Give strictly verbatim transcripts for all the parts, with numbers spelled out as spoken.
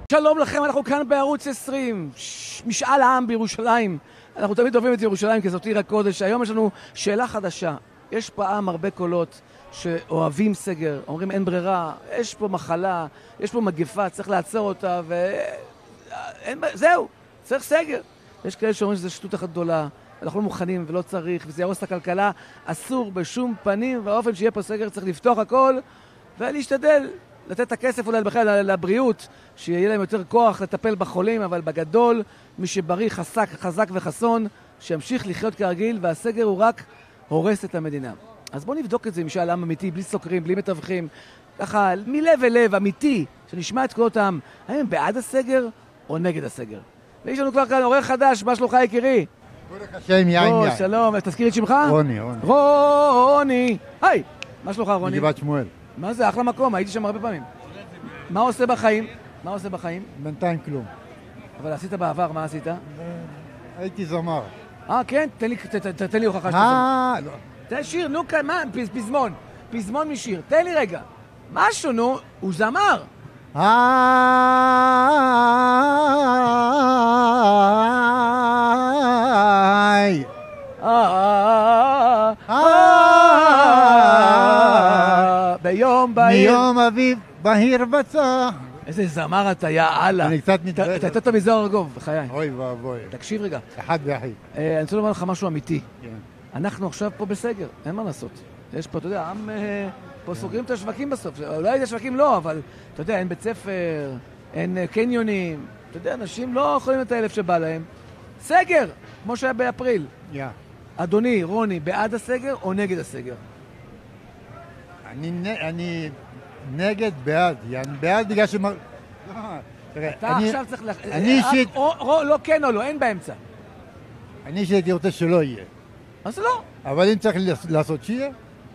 שלום לכם, אנחנו כאן בערוץ עשרים, משאל העם בירושלים. אנחנו תמיד אוהבים את ירושלים כי זאת עיר הקודש. היום יש לנו שאלה חדשה. יש פעם הרבה קולות שאוהבים סגר, אומרים אין ברירה, יש פה מחלה, יש פה מגפה, צריך לעצור אותה, ו... אין... זהו, צריך סגר. יש כאלה שאומרים שזה שטות אחת גדולה, אנחנו לא מוכנים ולא צריך, וזה ירוס את הכלכלה. אסור בשום פנים והאופן שיהיה פה סגר, צריך לפתוח הכל ולהשתדל. לתת את הכסף אולי בכלל לבריאות, שיהיה להם יותר כוח לטפל בחולים, אבל בגדול, מי שבריא חזק, חזק וחסון, שימשיך לחיות כרגיל, והסגר הוא רק הורס את המדינה. אז בואו נבדוק את זה משאל עם אמיתי, בלי סוקרים, בלי מתווכים, ככה מלב אל לב, אמיתי, שנשמע את קולות העם. האם הם בעד הסגר או נגד הסגר? ויש לנו כבר כאן עורך חדש, מה שלומך יקירי? ברוך השם, יין יין. שלום, תזכיר את שמך? רוני, רוני. רוני. היי, מה שלומך רוני? מגבעת שמואל. מה זה? אחלה מקום, הייתי שם הרבה פעמים. מה עושה בחיים? מה עושה בחיים? בינתיים כלום. אבל עשית בעבר, מה עשית? הייתי זמר. אה, כן? תן לי, תן לי הוכחה שאתה אה, זמר. לא. תן שיר, נו, מה? פזמון. פזמון משיר. תן לי רגע. משהו, נו, הוא זמר. היי. ביום בהיר. מיום אביב בהיר בצח. איזה זמר אתה, יא אללה. אני קצת מתבלבל. אתה יותר מזוהר ארגוב, בחיי. אוי ואבוי. תקשיב רגע. אחד ויחיד. אני רוצה לומר לך משהו אמיתי. כן. אנחנו עכשיו פה בסגר, אין מה לעשות. יש פה, אתה יודע, עם... פה סוגרים את השווקים בסוף. אולי את השווקים לא, אבל אתה יודע, אין בית ספר, אין קניונים. אתה יודע, אנשים לא יכולים את האלף שבא להם. סגר, כמו שהיה באפריל. יא. אדוני, רוני, בעד הסגר או נגד הסגר? אני אני נגד בעד. אני בעד בגלל שמר... אתה עכשיו צריך... אני אישית... לא כן או לא, אין באמצע. אני אישית רוצה שלא יהיה. אז לא. אבל אם צריך לעשות שיהיה...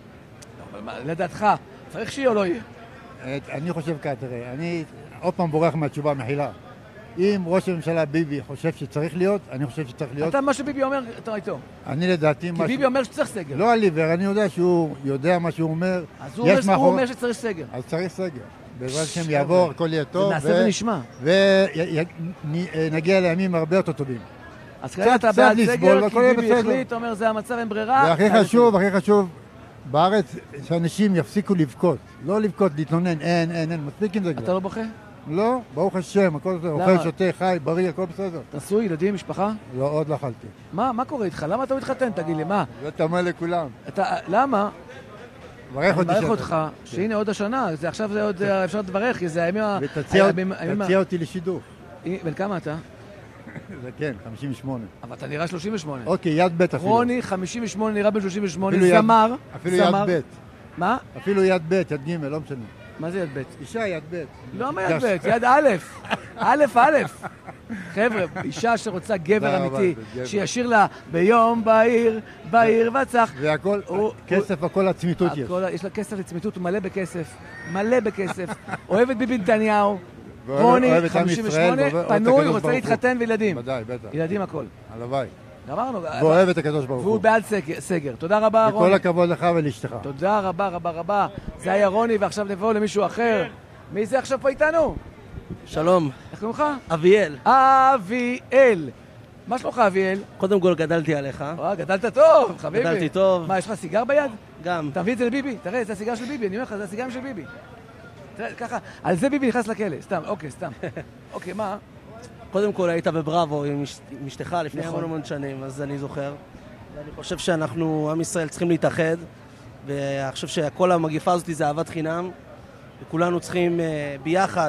לדעתך, צריך שיהיה או לא יהיה? אני חושב ככה, תראה, אני עוד פעם בורח מהתשובה מחילה. אם ראש הממשלה ביבי חושב שצריך להיות, אני חושב שצריך להיות. אתה, מה שביבי אומר, אתה איתו. אני לדעתי... כי ביבי אומר שצריך סגר. לא עליבר, אני יודע שהוא יודע מה שהוא אומר. אז הוא אומר שצריך סגר. אז צריך סגר. בעזרת השם יעבור, הכל יהיה טוב. נעשה ונשמע. ונגיע לימים הרבה יותר טובים. אז כרגע אתה בעד סגר, כי ביבי החליט, אומר זה המצב, אין ברירה. והכי חשוב, הכי חשוב, בארץ שאנשים יפסיקו לבכות. לא לבכות, להתלונן, אין, אין, אין, מספיק עם זה כבר. אתה לא בוכה? לא, ברוך השם, הכל בסדר, אוכל, שותה, חי, בריא, הכל בסדר. נשוי, ילדים, משפחה? לא, עוד לא אכלתי. מה, מה קורה איתך? למה אתה מתחתן? תגיד לי, מה? לא תמה לכולם. אתה, למה? מברך אותי. מברך אותך, שהנה עוד השנה, עכשיו זה עוד אפשר לברך, כי זה הימים... ותציע אותי לשידור. בן כמה אתה? זה כן, חמישים ושמונה. אבל אתה נראה שלושים ושמונה. אוקיי, יד ב' אפילו. רוני, חמישים ושמונה, נראה בן שלושים ושמונה, זמר. אפילו יד ב'. מה? אפילו יד ב', יד ג', לא משנה. מה זה יד ב'? אישה יד ב'. לא מה יד ב', יד א', א', א'. חבר'ה, אישה שרוצה גבר אמיתי, שישיר לה ביום בהיר, בהיר וצח. והכל, כסף, הכל הצמיתות יש. יש לה כסף לצמיתות, הוא מלא בכסף, מלא בכסף. אוהב את ביבי נתניהו. רוני, חמישים ושמונה, פנוי, רוצה להתחתן וילדים. ודאי, בטח. ילדים הכל. הלוואי. גמרנו. ואוהב את הקדוש ברוך הוא. והוא בעד סגר. תודה רבה, רוני. וכל הכבוד לך ולאשתך. תודה רבה, רבה, רבה. זה היה רוני, ועכשיו נבוא למישהו אחר. מי זה עכשיו פה איתנו? שלום. איך קוראים לך? אביאל. אביאל. מה שלומך, אביאל? קודם כל גדלתי עליך. אה, גדלת טוב, חביבי. גדלתי טוב. מה, יש לך סיגר ביד? גם. תביא את זה לביבי. תראה, זה הסיגר של ביבי, אני אומר לך, זה הסיגר של ביבי. תראה, ככה, על זה ביבי נכנס לכלא, סתם, אוקיי, סתם. אוקיי, מה? קודם כל היית בבראבו עם אשתך לפני המון המון שנים, אז אני זוכר. ואני חושב שאנחנו, עם ישראל, צריכים להתאחד, ואני חושב שכל המגיפה הזאת זה אהבת חינם, וכולנו צריכים ביחד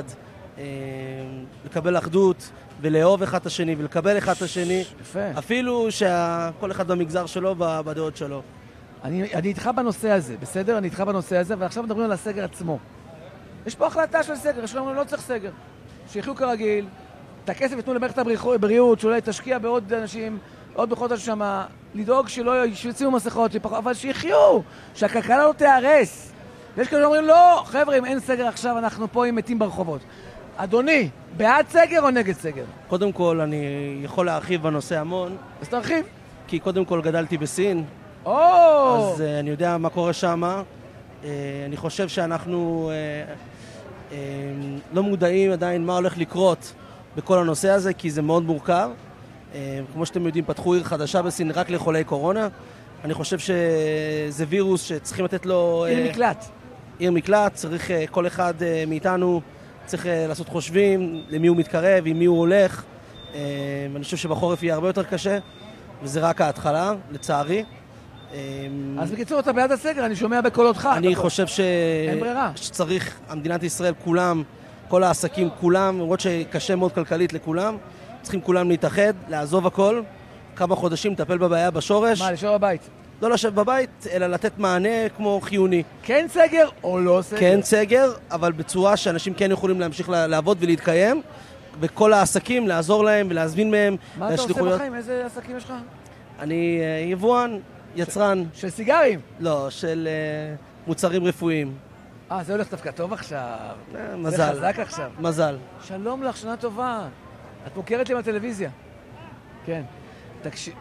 לקבל אחדות, ולאהוב אחד את השני, ולקבל אחד את השני. יפה. אפילו שכל אחד במגזר שלו, בדעות שלו. אני, אני איתך בנושא הזה, בסדר? אני איתך בנושא הזה, ועכשיו מדברים על הסגר עצמו. יש פה החלטה של סגר, יש לנו לא צריך סגר. שיחיו כרגיל, את הכסף יתנו למערכת הבריאות, שאולי תשקיע בעוד אנשים, עוד בכל זאת שמה, לדאוג שלא ישימו מסכות, אבל שיחיו, שהכלכלה לא תיהרס. ויש כאלה שאומרים, לא, חבר'ה, אם אין סגר עכשיו, אנחנו פה עם מתים ברחובות. אדוני, בעד סגר או נגד סגר? קודם כל, אני יכול להרחיב בנושא המון. אז תרחיב. כי קודם כל גדלתי בסין. או! אז uh, אני יודע מה קורה שם. Uh, אני חושב שאנחנו uh, uh, לא מודעים עדיין מה הולך לקרות בכל הנושא הזה, כי זה מאוד מורכב. כמו שאתם יודעים, פתחו עיר חדשה בסין רק לחולי קורונה. אני חושב שזה וירוס שצריכים לתת לו... עיר מקלט. עיר מקלט, צריך כל אחד מאיתנו צריך לעשות חושבים למי הוא מתקרב, עם מי הוא הולך. אני חושב שבחורף יהיה הרבה יותר קשה, וזה רק ההתחלה, לצערי. אז בקיצור, אתה בעד הסגר, אני שומע בקולותך. אני חושב ש... אין ברירה. שצריך, המדינת ישראל, כולם, כל העסקים, כולם, למרות שקשה מאוד כלכלית לכולם, צריכים כולם להתאחד, לעזוב הכל, כמה חודשים, לטפל בבעיה בשורש. מה, לשאול בבית? לא לשבת בבית, אלא לתת מענה כמו חיוני. כן סגר או לא סגר? כן סגר, אבל בצורה שאנשים כן יכולים להמשיך לעבוד ולהתקיים, וכל העסקים, לעזור להם ולהזמין מהם. מה אתה עושה בחיים? איזה עסקים יש לך? אני יבואן, יצרן. של סיגרים? לא, של מוצרים רפואיים. אה, זה הולך דווקא טוב עכשיו. מזל. זה חזק עכשיו. מזל. שלום לך, שנה טובה. את מוכרת לי בטלוויזיה. כן. תקשיב.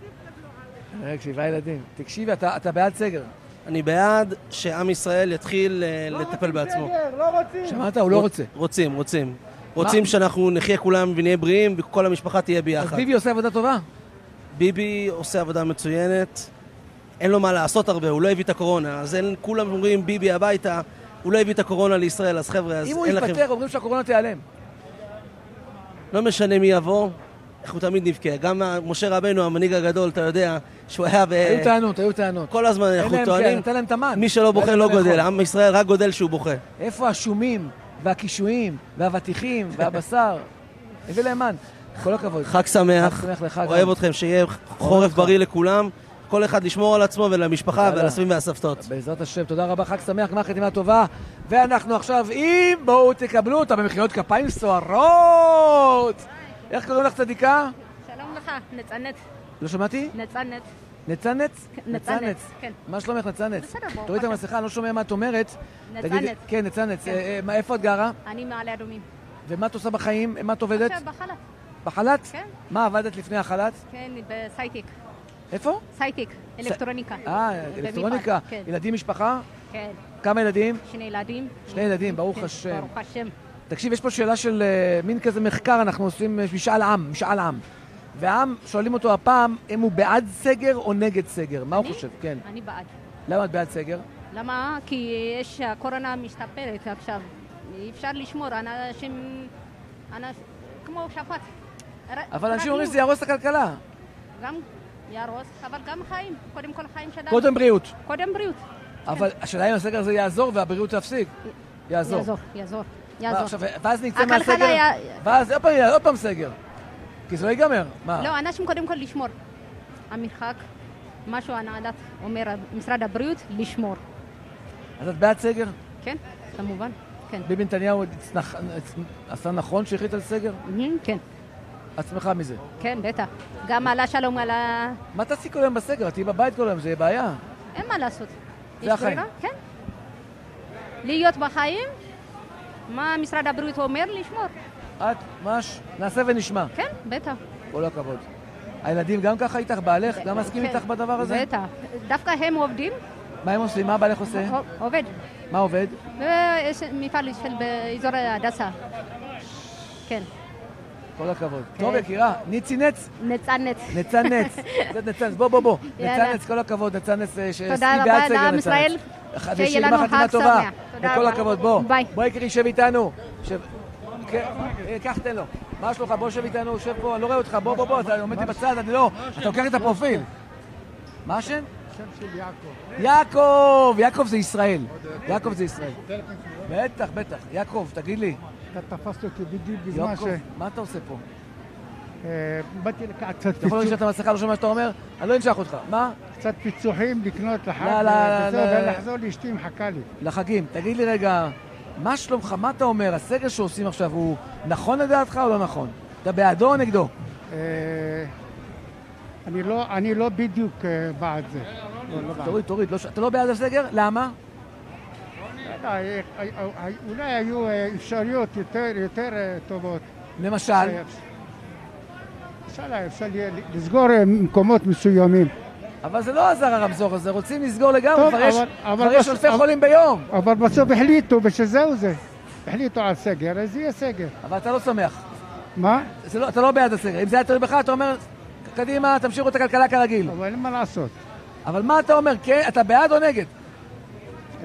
רגע, שבעה ילדים. תקשיבי, אתה, אתה בעד סגר. אני בעד שעם ישראל יתחיל לטפל בעצמו. לא רוצים סגר, לא רוצים. שמעת? הוא לא רוצה. רוצים, רוצים. רוצים שאנחנו נחיה כולם ונהיה בריאים וכל המשפחה תהיה ביחד. אז ביבי עושה עבודה טובה? ביבי עושה עבודה מצוינת. אין לו מה לעשות הרבה, הוא לא הביא את הקורונה. אז אין, כולם אומרים ביבי הביתה, הוא לא הביא את הקורונה לישראל, אז חבר'ה, אז אין לכם... אם הוא יתפטר, אומרים שהקורונה תיעלם. לא משנה מי יבוא, אנחנו תמיד נבכה. גם משה רבנו, המנהיג הגדול, אתה יודע, שהוא היה ב... היו טענות, היו טענות. כל הזמן אנחנו טוענים, נתן להם תמן. מי שלא בוכה לא גודל, עם ישראל רק גודל שהוא בוכה. איפה השומים והקישואים והבטיחים והבשר? הביא להם מן. כל הכבוד. חג שמח, אוהב אתכם, שיהיה חורף בריא לכולם. כל אחד לשמור על עצמו ולמשפחה ועל הסבים והסבתות. בעזרת השם, תודה רבה, חג שמח, גמר חתימה טובה. ואנחנו עכשיו עם, בואו תקבלו אותה במחיאות כפיים סוערות. איך קוראים לך צדיקה? שלום לך, נצנת. לא שמעתי? נצנת. נצנץ? נצנץ, כן. מה שלומך נצנץ? בסדר, ברוך תוריד את השם. המסכה, אני לא שומע מה את אומרת. נצנץ. תגידי- כן, נצנץ. אה, אה, מה- איפה את גרה? אני מעלה אדומים. ומה את עושה בחיים? מה את עובדת? עכשיו בחל"ת. בחל"ת? כן. מה עבדת לפני החל"ת? כן, בסייטיק. איפה? סייטיק, אלקטרוניקה. אה, במפעל, אלקטרוניקה. כן. ילדים, משפחה? כן. כמה ילדים? שני ילדים. שני ילדים, ברוך כן, השם. ברוך השם. תקשיב, יש פה שאלה של אה, מין כזה מחקר, אנחנו עושים אה, משאל עם, משאל עם. והעם, שואלים אותו הפעם, אם הוא בעד סגר או נגד סגר. מה הוא אני? חושב? כן. אני בעד. למה את בעד סגר? למה? כי יש, הקורונה משתפרת עכשיו. אי אפשר לשמור, אנשים... אנש... כמו שפט. ר- אבל רק אנשים אומרים נו. שזה יהרוס את הכלכלה. גם יהרוס, אבל גם חיים. קודם כל חיים שלנו. קודם בריאות. קודם בריאות. אבל השאלה אם הסגר הזה יעזור והבריאות תפסיק. יעזור. יעזור, יעזור. מה, יעזור. עכשיו, ואז נצא הכלכלה מהסגר, היה- ואז עוד פעם, עוד פעם סגר. כי זה לא ייגמר. מה? לא, אנשים קודם כל לשמור. המרחק, משהו הנהלת אומר, משרד הבריאות, לשמור. אז את בעד סגר? כן, כמובן, כן. ביבי נתניהו הצנח- עשה נכון שהחליט על סגר? מהמם, כן, את שמחה מזה. כן, בטח. גם על השלום, על ה... מה תעשי כל היום בסגר? את תהיי בבית כל היום, זה יהיה בעיה. אין מה לעשות. זה יש החיים. ברירה? כן. להיות בחיים, מה משרד הבריאות אומר? לשמור. את, מש, נעשה ונשמע. כן, בטח. כל הכבוד. הילדים גם ככה איתך, בעלך, גם מסכים כן, איתך בדבר הזה? בטח. דווקא הם עובדים, מה הם עושים? מה בעלך עושה? עובד. מה עובד? ויש מפעל של באזור הדסה. כן. כל הכבוד. כן. טוב, יקירה, ניצי נץ, נצנץ. נצנץ. זה נצנץ, בוא, בוא, בוא. יאללה. נצנץ, כל הכבוד, נצנץ. אה, ש- תודה היא רבה בעד סגר, לעם נצנץ. ישראל. אחד, שיהיה ושיהיה לנו לך חתימה חג טובה. שמח. תודה וכל רבה. הכבוד, בוא. ביי. בוא, יקירי, שב איתנו. שב. כן, אה, קח, תן לו. מה שלומך? בוא, שב איתנו, שב פה, אני לא רואה אותך. בוא, בוא, בוא, אתה עומד לי בצד, אני לא. אתה לוקח את הפרופיל. מה השם? שם של יעקב. יעקב! יעקב זה ישראל. יעקב זה ישראל. בטח, בטח. יעקב, תגיד לי. אתה תפסת אותי בדיוק בזמן יעקב, ש... מה אתה עושה פה? אה, באתי לקחת קצת אתה יכול להגיד פיצוח- שאתה מסכה, לא שומע מה שאתה אומר? אני לא אנשך אותך. מה? קצת פיצוחים לקנות לחג, לא, לא, וזהו, לא, לא. ולחזור לאשתי מחכה לי. לחגים. תגיד לי רגע, מה שלומך? מה אתה אומר? הסגר שעושים עכשיו הוא נכון לדעתך או לא נכון? אתה בעדו או נגדו? אה, אני לא- אני לא בדיוק אה, בעד זה. לא, לא בעד. תוריד, תוריד. לא ש- אתה לא בעד הסגר? למה? לא, אה, אה, אה, אולי היו אה, אפשרויות יותר יותר, אה, טובות. למשל, אה, אפשר אפשר יהיה לסגור אה, מקומות מסוימים. אבל זה לא עזר הרמזור הזה, רוצים לסגור לגמרי, טוב, כבר יש- אבל- אבל כבר יש בס- אלפי אבל- חולים ביום. אבל בסוף החליטו ושזהו זה. החליטו על סגר, אז יהיה סגר. אבל אתה לא שמח. מה? זה לא, אתה לא בעד הסגר. אם זה היה תלוי בך, אתה אומר, קדימה, תמשיכו את הכלכלה כרגיל. אבל אין מה לעשות. אבל מה אתה אומר? כן, אתה בעד או נגד? אה,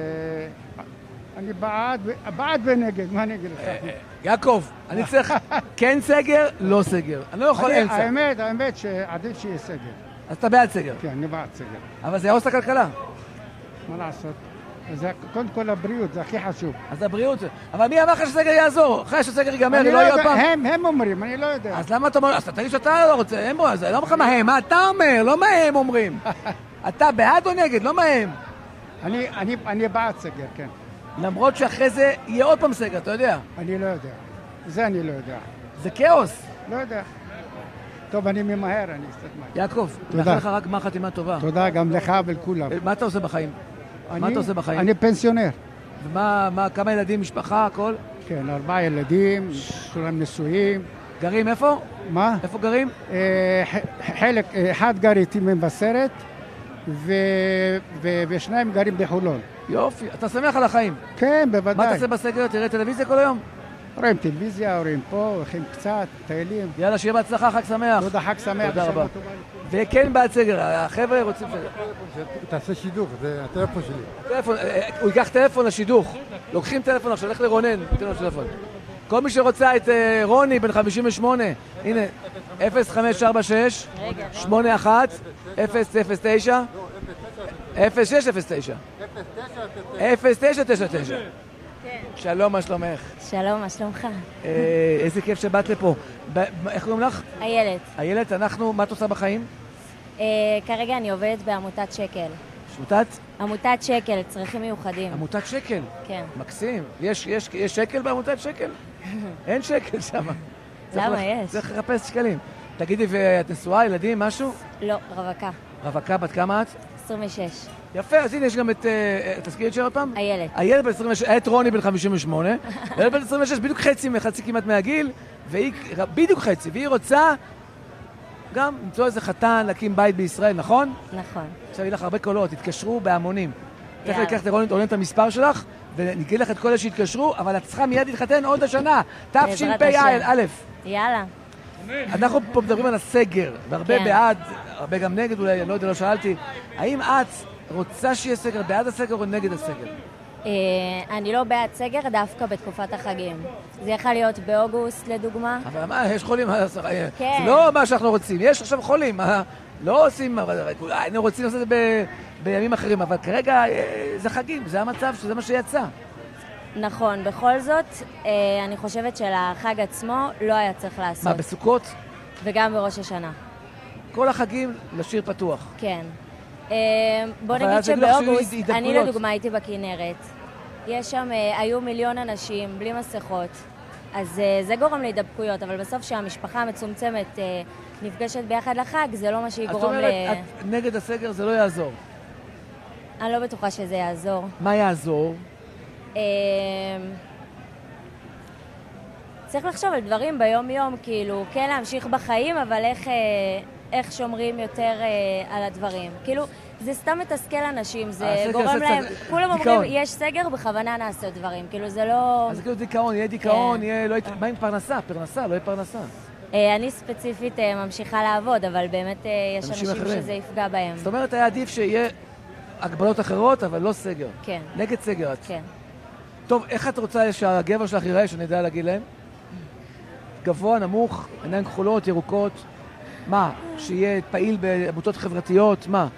אני בעד, בעד ונגד, מה אני אגיד לך? יעקב, אני צריך כן סגר, לא סגר. אני לא יכול אני- אמצע. האמת, האמת שעדיף שיהיה סגר. אז אתה בעד סגר. כן, אני בעד סגר. אבל זה יהרוס את הכלכלה. מה לעשות? זה קודם כל הבריאות, זה הכי חשוב. אז הבריאות... אבל מי אמר לך שסגר יעזור? אחרי שסגר ייגמר, אני לא יהיה עוד יודע, פעם. הם, הם אומרים, אני לא יודע. אז למה אתה אומר... אז אתה תגיד שאתה לא רוצה, הם אומרים, זה לא אומר לך מה הם, מה אתה אומר? לא מה הם אומרים. אתה בעד או נגד? לא מה הם. אני, אני, אני בעד סגר, כן. למרות שאחרי זה יהיה עוד פעם סגר, אתה יודע. אני לא יודע. זה אני לא יודע. זה כאוס. לא יודע. טוב, אני ממהר, אני קצת מהר. יעקב, תודה. מאחל לך רק גמר חתימה טובה. תודה גם לך ולכולם. מה אתה עושה בחיים? מה אני- אתה עושה בחיים? אני פנסיונר. ומה, מה, כמה ילדים, משפחה, הכל? כן, ארבעה ילדים, כולם נשואים. גרים איפה? מה? איפה גרים? אה, ח- חלק, אה, אחד גר איתי מבשרת, ו- ו- ושניים גרים בחולון. יופי, אתה שמח על החיים. כן, מה בוודאי. תעשה בסגר? תראה טלוויזיה כל היום? רואים טלוויזיה, רואים פה, הולכים קצת, טיילים. יאללה, שיהיה בהצלחה, חג שמח. תודה, חג שמח. תודה ושנה רבה. טובה. וכן בעד סגר, החבר'ה רוצים סגר. תעשה שידוך, זה הטלפון שלי. טלפון, אה, הוא ייקח טלפון לשידוך. לוקחים טלפון עכשיו, לך לרונן, ניתן לו טלפון. כל מי שרוצה את אה, רוני, בן חמישים ושמונה, הנה, אפס חמש ארבע שש שמונה אחת אפס אפס תשע אפס שש אפס תשע אפס תשע תשע תשע. שלום, מה שלומך? שלום, מה שלומך? אה, איזה כיף שבאת לפה. ב- איך קוראים לך? איילת. איילת, אנחנו, מה את עושה בחיים? אה, כרגע אני עובדת בעמותת שקל. שמותת? עמותת שקל, צרכים מיוחדים. עמותת שקל. כן. מקסים. יש, יש, יש שקל בעמותת שקל? אין שקל שם. למה יש? צריך לחפש שקלים. תגידי, ואת נשואה, ילדים, משהו? לא, רווקה. רווקה, בת כמה את? עשרים ושש. יפה, אז הנה יש גם את... אה, תזכירי את שלה עוד פעם? איילת. איילת בן עשרים ושש, את רוני בן חמישים ושמונה, איילת בן עשרים ושש, בדיוק חצי, חצי כמעט מהגיל, והיא בדיוק חצי, והיא רוצה גם למצוא איזה חתן, להקים בית בישראל, נכון? נכון. עכשיו יהיה לך הרבה קולות, תתקשרו בהמונים. תכף יאללה. ניקח את רוני, עולה את המספר שלך, ונגיד לך את כל אלה שהתקשרו, אבל את צריכה מיד להתחתן עוד השנה, תשפ"א. יאללה. אנחנו פה מדברים על הסגר, והרבה כן. בעד, הרבה גם נגד אולי, אני לא יודע, לא שאלתי. האם את רוצה שיהיה סגר בעד הסגר או נגד הסגר? אה, אני לא בעד סגר דווקא בתקופת החגים. זה יכול להיות באוגוסט, לדוגמה. אבל מה, יש חולים, מה, זה כן. לא מה שאנחנו רוצים, יש עכשיו חולים, מה, לא עושים, אבל היינו רוצים לעשות את זה ב, בימים אחרים, אבל כרגע אה, זה חגים, זה המצב, שזה מה שיצא. נכון, בכל זאת, אה, אני חושבת שלחג עצמו לא היה צריך לעשות. מה, בסוכות? וגם בראש השנה. כל החגים לשיר פתוח. כן. אה, בוא אבל נגיד אז יגידו לך שבאוגוסט, שיהיו אני הידבקויות. לדוגמה הייתי בכנרת. יש שם, אה, היו מיליון אנשים בלי מסכות. אז אה, זה גורם להידבקויות, אבל בסוף שהמשפחה המצומצמת אה, נפגשת ביחד לחג, זה לא מה את שיגרום ל... אומרת, את נגד הסגר זה לא יעזור. אני לא בטוחה שזה יעזור. מה יעזור? אה, צריך לחשוב על דברים ביום-יום, כאילו, כן להמשיך בחיים, אבל איך, אה, איך שומרים יותר אה, על הדברים. כאילו, זה סתם מתסכל אנשים, זה הסגר גורם זה להם... קצת כולם דיכאון. אומרים, יש סגר, בכוונה נעשה דברים. כאילו, זה לא... אז כאילו דיכאון, יהיה דיכאון, כן. יהיה... לא יהיה- מה עם פרנסה? פרנסה, לא יהיה פרנסה. אה, אני ספציפית אה, ממשיכה לעבוד, אבל באמת אה, יש אנשים אנשים אחרים. שזה יפגע בהם. זאת אומרת, היה עדיף שיהיה הגבלות אחרות, אבל לא סגר. כן, נגד סגר את. כן. טוב, איך את רוצה שהגבר שלך ייראה, שנדע להגיד להם? גבוה, נמוך, עיניים כחולות, ירוקות? מה? שיהיה פעיל בעמותות חברתיות? מה?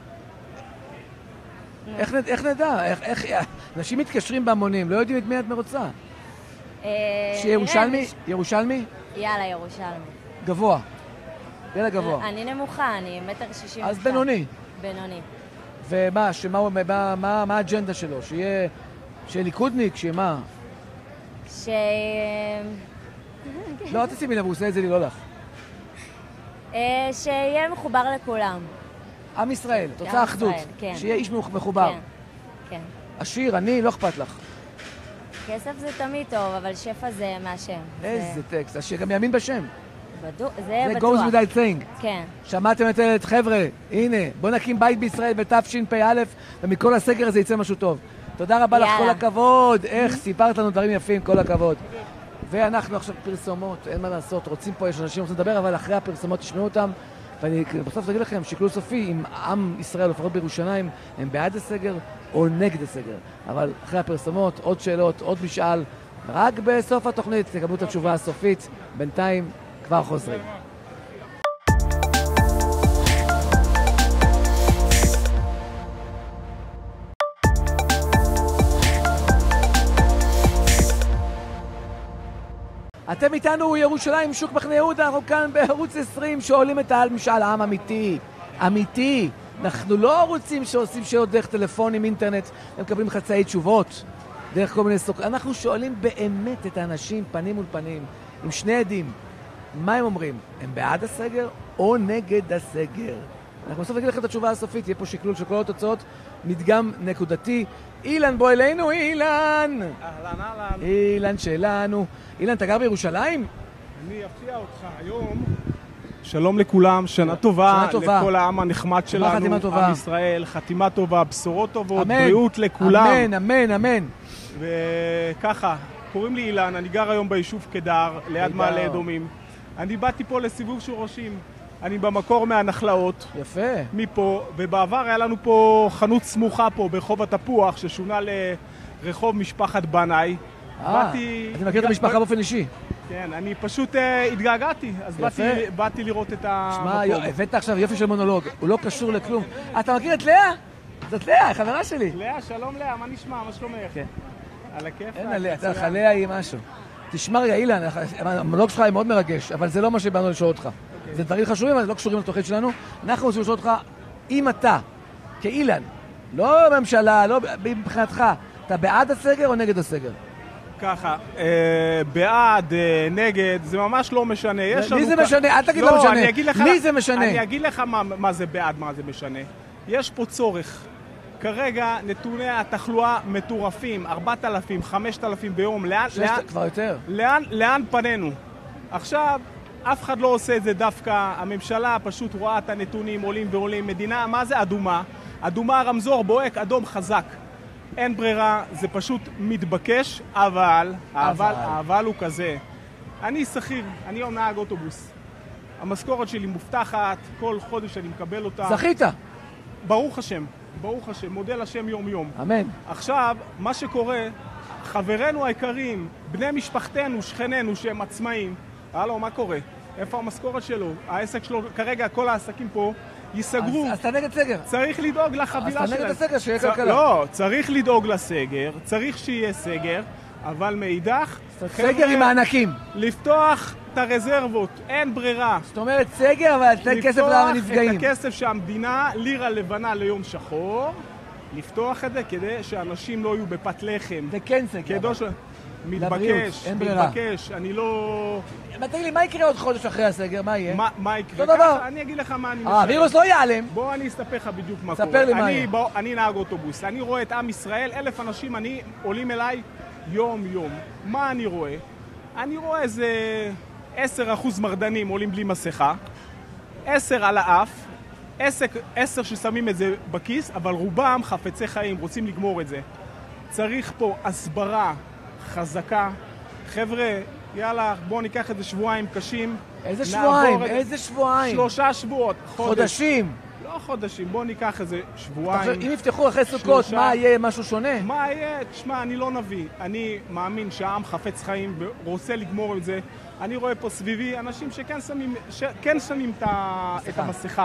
איך, נד- איך נדע? איך, איך, אנשים מתקשרים בהמונים, לא יודעים את מי את מרוצה. אה, שיהיה ירושלמי? נראה, ירושלמי? יאללה, ירושלמי. גבוה. יאללה גבוה. אני נמוכה, אני מטר שישים. אז בינוני. בינוני. ומה, שמה, מה, מה, מה האג'נדה שלו? שיהיה, שיהיה ליכודניק, שמה? ש... לא, אל תשימי לב, הוא עושה את זה לי, לא לך. אה, שיהיה מחובר לכולם. עם ישראל, את עם רוצה אחדות. ישראל, כן. שיהיה איש מחובר. כן, כן. עשיר, אני, לא אכפת לך. כסף זה תמיד טוב, אבל שפע זה מהשם. איזה טקסט, אז שגם יאמין בשם. בדו... זה זה בטוח. goes without saying. כן. שמעתם את הילד, חבר'ה, הנה, בואו נקים בית בישראל בתשפ"א, ומכל הסגר הזה יצא משהו טוב. תודה רבה לך, יאללה. כל הכבוד. איך סיפרת לנו דברים יפים, כל הכבוד. ואנחנו עכשיו פרסומות, אין מה לעשות, רוצים פה, יש אנשים רוצים לדבר, אבל אחרי הפרסומות תשמעו אותם. ואני בסוף אגיד לכם, שקלול סופי, אם עם ישראל, לפחות בירושלים, הם בעד הסגר או נגד הסגר. אבל אחרי הפרסומות, עוד שאלות, עוד משאל, רק בסוף התוכנית תקבלו את התשובה הסופית. בינתיים כבר חוזרים. אתם איתנו ירושלים, שוק מחנה יהודה, אנחנו כאן בערוץ עשרים שואלים את העל משאל עם אמיתי, אמיתי. אנחנו לא ערוצים שעושים שאלות דרך טלפונים, אינטרנט, הם מקבלים חצאי תשובות, דרך כל מיני סוק. אנחנו שואלים באמת את האנשים פנים מול פנים, עם שני עדים. מה הם אומרים? הם בעד הסגר או נגד הסגר? אנחנו בסוף נגיד לכם את התשובה הסופית, יהיה פה שקלול של כל התוצאות, מדגם נקודתי. אילן, בוא אלינו, אילן! אהלן, אהלן. אילן שלנו. אילן, אתה גר בירושלים? אני אפתיע אותך היום. שלום לכולם, שנה טובה, שנה טובה. לכל העם הנחמד שלנו, חתימה טובה. עם ישראל, חתימה טובה, בשורות טובות, אמן. בריאות לכולם. אמן, אמן, אמן. וככה, קוראים לי אילן, אני גר היום ביישוב קדר, ליד קדר. מעלה אדומים. אני באתי פה לסיבוב שורשים. אני במקור מהנחלאות. יפה. מפה, ובעבר היה לנו פה חנות סמוכה פה ברחוב התפוח, ששונה לרחוב משפחת בנאי. אה, באתי... אני מכיר את המשפחה באופן אישי. כן, אני פשוט uh, התגעגעתי, אז באתי, באתי לראות את המקום. שמע, הבאת עכשיו יופי של מונולוג, הוא לא קשור לכלום. אתה מכיר את לאה? זאת לאה, היא חברה שלי. לאה, שלום לאה, מה נשמע? מה שלומך? כן. על הכיף? אין עליה, אתה לך, לאה היא משהו. תשמע רגע, אילן, המונולוג שלך היא מאוד מרגש, אבל זה לא מה שבאנו לשאול אותך. זה דברים חשובים, אבל זה לא קשורים לתוכנית שלנו. אנחנו רוצים לשאול אותך, אם אתה, כאילן, לא ממשלה, לא מבחינתך, אתה בעד הסגר או נגד הסגר? ככה, אה, בעד, אה, נגד, זה ממש לא משנה. יש מי לנו זה כ... משנה? אל תגיד לא, לא משנה. אני אגיד לך, מי זה משנה? אני אגיד לך מה, מה זה בעד, מה זה משנה. יש פה צורך. כרגע נתוני התחלואה מטורפים, ארבעת אלפים, חמשת אלפים ביום. לאן, לאן, כבר יותר. לאן, לאן פנינו? עכשיו, אף אחד לא עושה את זה דווקא. הממשלה פשוט רואה את הנתונים, עולים ועולים. מדינה, מה זה אדומה? אדומה, רמזור, בוהק, אדום, חזק. אין ברירה, זה פשוט מתבקש, אבל, אבל, אבל הוא כזה. אני שכיר, אני היום נהג אוטובוס. המשכורת שלי מובטחת, כל חודש אני מקבל אותה. זכית. ברוך השם, ברוך השם, מודה לשם יום יום. אמן. עכשיו, מה שקורה, חברינו היקרים, בני משפחתנו, שכנינו שהם עצמאים, הלו, מה קורה? איפה המשכורת שלו? העסק שלו, כרגע כל העסקים פה ייסגרו. אז, אז אתה נגד סגר. צריך לדאוג לחבילה שלהם. אז אתה נגד הסגר, שיהיה צ... כלכלה. לא, צריך לדאוג לסגר, צריך שיהיה סגר, אבל מאידך... סגר עם מענקים. לפתוח את הרזרבות, אין ברירה. זאת אומרת, סגר, אבל לתת כסף לנפגעים. לפתוח את הכסף שהמדינה, לירה לבנה ליום שחור, לפתוח את זה כדי שאנשים לא יהיו בפת לחם. זה כן סגר. כדו ש... מתבקש, מתבקש, אני לא... תגיד לי, מה יקרה עוד חודש אחרי הסגר? מה יהיה? מה יקרה? אותו דבר. אני אגיד לך מה אני אה, הווירוס לא ייעלם. בוא אני אספר לך בדיוק מה קורה. ספר לי מה יהיה. אני נהג אוטובוס, אני רואה את עם ישראל, אלף אנשים אני עולים אליי יום יום. מה אני רואה? אני רואה איזה עשר אחוז מרדנים עולים בלי מסכה, עשר על האף, עשר ששמים את זה בכיס, אבל רובם חפצי חיים, רוצים לגמור את זה. צריך פה הסברה חזקה. חבר'ה, יאללה, בואו ניקח איזה שבועיים קשים. איזה שבועיים? איזה שבועיים? שלושה שבועות. חודשים. לא חודשים, בואו ניקח איזה שבועיים. אם יפתחו אחרי סוכות, מה יהיה משהו שונה? מה יהיה? תשמע, אני לא נביא. אני מאמין שהעם חפץ חיים ורוצה לגמור את זה. אני רואה פה סביבי אנשים שכן שמים, שכן שמים את המסכה.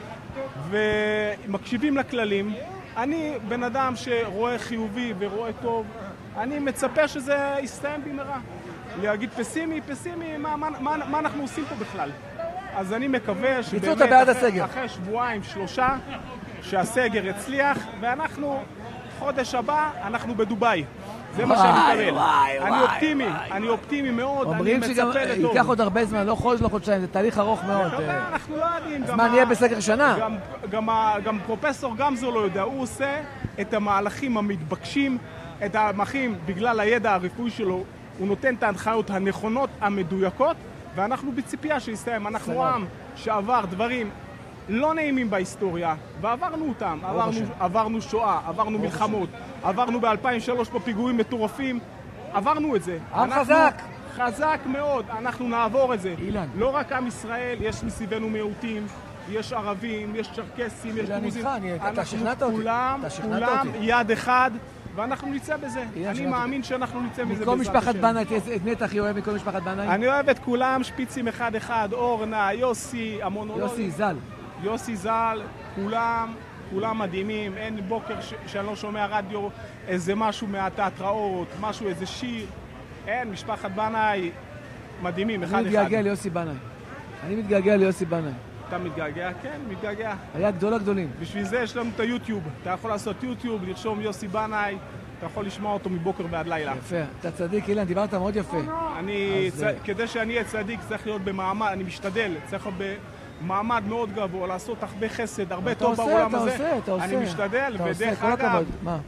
ומקשיבים לכללים. אני בן אדם שרואה חיובי ורואה טוב. אני מצפה שזה יסתיים במהרה. להגיד פסימי, פסימי, מה, מה, מה, מה אנחנו עושים פה בכלל? אז אני מקווה שבאמת אחרי, אחרי שבועיים, שלושה, שהסגר יצליח, ואנחנו, חודש הבא, אנחנו בדובאי. זה מה שאני מקבל. אני אופטימי, אני אופטימי מאוד, אני מצפה לטוב. אומרים שגם ייקח עוד הרבה זמן, לא חודש, לא חודשיים, זה תהליך ארוך מאוד. אנחנו לא יודעים. אז מה, נהיה בסגר שנה? גם פרופסור גמזו לא יודע, הוא עושה את המהלכים המתבקשים, את המהלכים בגלל הידע הרפואי שלו, הוא נותן את ההנחיות הנכונות, המדויקות, ואנחנו בציפייה שיסתיים. אנחנו עם שעבר דברים לא נעימים בהיסטוריה, ועברנו אותם. עברנו, עברנו שואה, עברנו מלחמות, עברנו ב-אלפיים ושלוש פה פיגועים מטורפים, עברנו את זה. עם חזק! חזק מאוד, אנחנו נעבור את זה. אילן. לא רק עם ישראל, יש מסביבנו מיעוטים, יש ערבים, יש צ'רקסים, יש דרוזים. אתה שכנעת אותי. כולם, כולם יד אחד, ואנחנו נצא בזה. אני מאמין שאנחנו נצא מזה. מכל משפחת בנאי, את מי אתה הכי אוהב מכל משפחת בנאי? אני אוהב את כולם, שפיצים אחד אחד, אורנה, יוסי, המונולוג. יוסי ז"ל. יוסי ז"ל, כולם, כולם מדהימים. אין בוקר שאני לא שומע רדיו, איזה משהו מהתיאטראות, משהו, איזה שיר. אין, משפחת בנאי מדהימים, אחד אחד. אני מתגעגע ליוסי בנאי. אני מתגעגע ליוסי בנאי. אתה מתגעגע? כן, מתגעגע. היה גדול הגדולים. בשביל זה יש לנו את היוטיוב. אתה יכול לעשות יוטיוב, לרשום יוסי בנאי, אתה יכול לשמוע אותו מבוקר ועד לילה. יפה. אתה צדיק, אילן, דיברת מאוד יפה. אני, צ... כדי שאני אהיה צדיק, צריך להיות במעמד, אני משתדל, צריך להיות במעמד מאוד גבוה, לעשות הרבה חסד, הרבה טוב בעולם הזה. אתה עושה, אתה עושה. אני משתדל, ודרך אגב,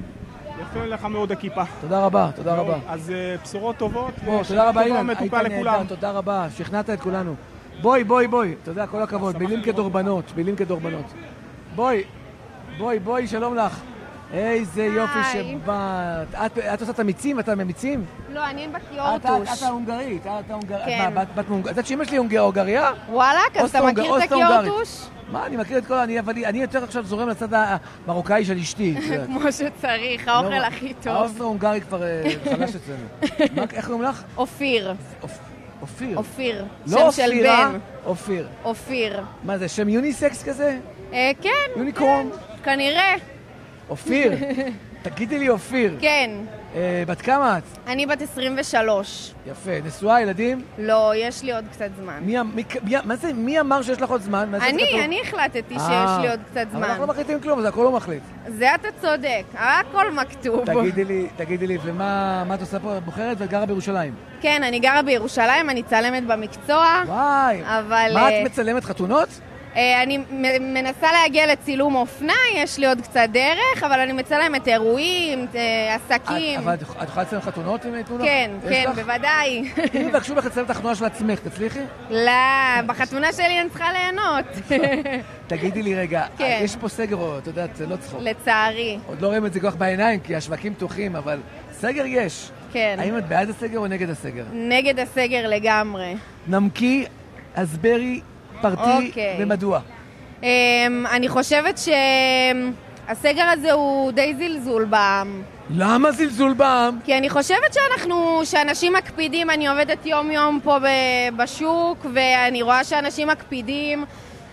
יפה לך מאוד הכיפה. תודה רבה, תודה רבה. אז בשורות טובות. תודה רבה, אילן. היית נהדר, תודה רבה. שכנעת את כולנו. בואי, בואי, בואי. אתה יודע, כל הכבוד. מילים כדורבנות, מילים כדורבנות. בואי, בואי, בואי, שלום לך. איזה יופי שבאת. את עושה את המיצים? אתה ממיצים? לא, אני בת קיורטוש. אתה הונגרית, אתה הונגרית. כן. בת הונגרית. את יודעת שאמא שלי הונגריה? וואלה, אז אתה מכיר את הקיורטוש? מה, אני מכיר את כל... אני יותר עכשיו זורם לצד המרוקאי של אשתי. כמו שצריך, האוכל הכי טוב. האוסטרו-הונגרי כבר חלש אצלנו. איך קוראים לך? אופיר. אופיר. אופיר. לא שם של אופירה, בן. אופיר. אופיר. מה זה, שם יוניסקס כזה? אה, כן. יוניקורן? כנראה. אופיר. תגידי לי אופיר. כן. אה, בת כמה את? אני בת עשרים ושלוש. יפה. נשואה, ילדים? לא, יש לי עוד קצת זמן. מי, מי, מי, מה זה, מי אמר שיש לך עוד זמן? אני, אני החלטתי שיש לי עוד קצת זמן. אבל אנחנו לא מחליטים כלום, זה הכל לא מחליט. זה אתה צודק, הכל מכתוב. תגידי לי, תגידי לי, ומה מה את עושה פה? בוחרת ואת גרה בירושלים? כן, אני גרה בירושלים, אני צלמת במקצוע. וואי, אבל... מה את מצלמת, חתונות? אני מנסה להגיע לצילום אופנה, יש לי עוד קצת דרך, אבל אני מצלמת אירועים, עסקים. אבל את יכולה לצלם חתונות אם יתנו לך? כן, כן, בוודאי. אם יבקשו לך לצלם את החתונה של עצמך, תצליחי? לא, בחתונה שלי אני צריכה ליהנות. תגידי לי רגע, יש פה סגר, אתה יודעת, זה לא צחוק. לצערי. עוד לא רואים את זה כל כך בעיניים, כי השווקים פתוחים, אבל סגר יש. כן. האם את בעד הסגר או נגד הסגר? נגד הסגר לגמרי. נמקי, הסברי, פרטי ומדוע? אני חושבת שהסגר הזה הוא די זלזול בעם. למה זלזול בעם? כי אני חושבת שאנחנו, שאנשים מקפידים, אני עובדת יום יום פה בשוק, ואני רואה שאנשים מקפידים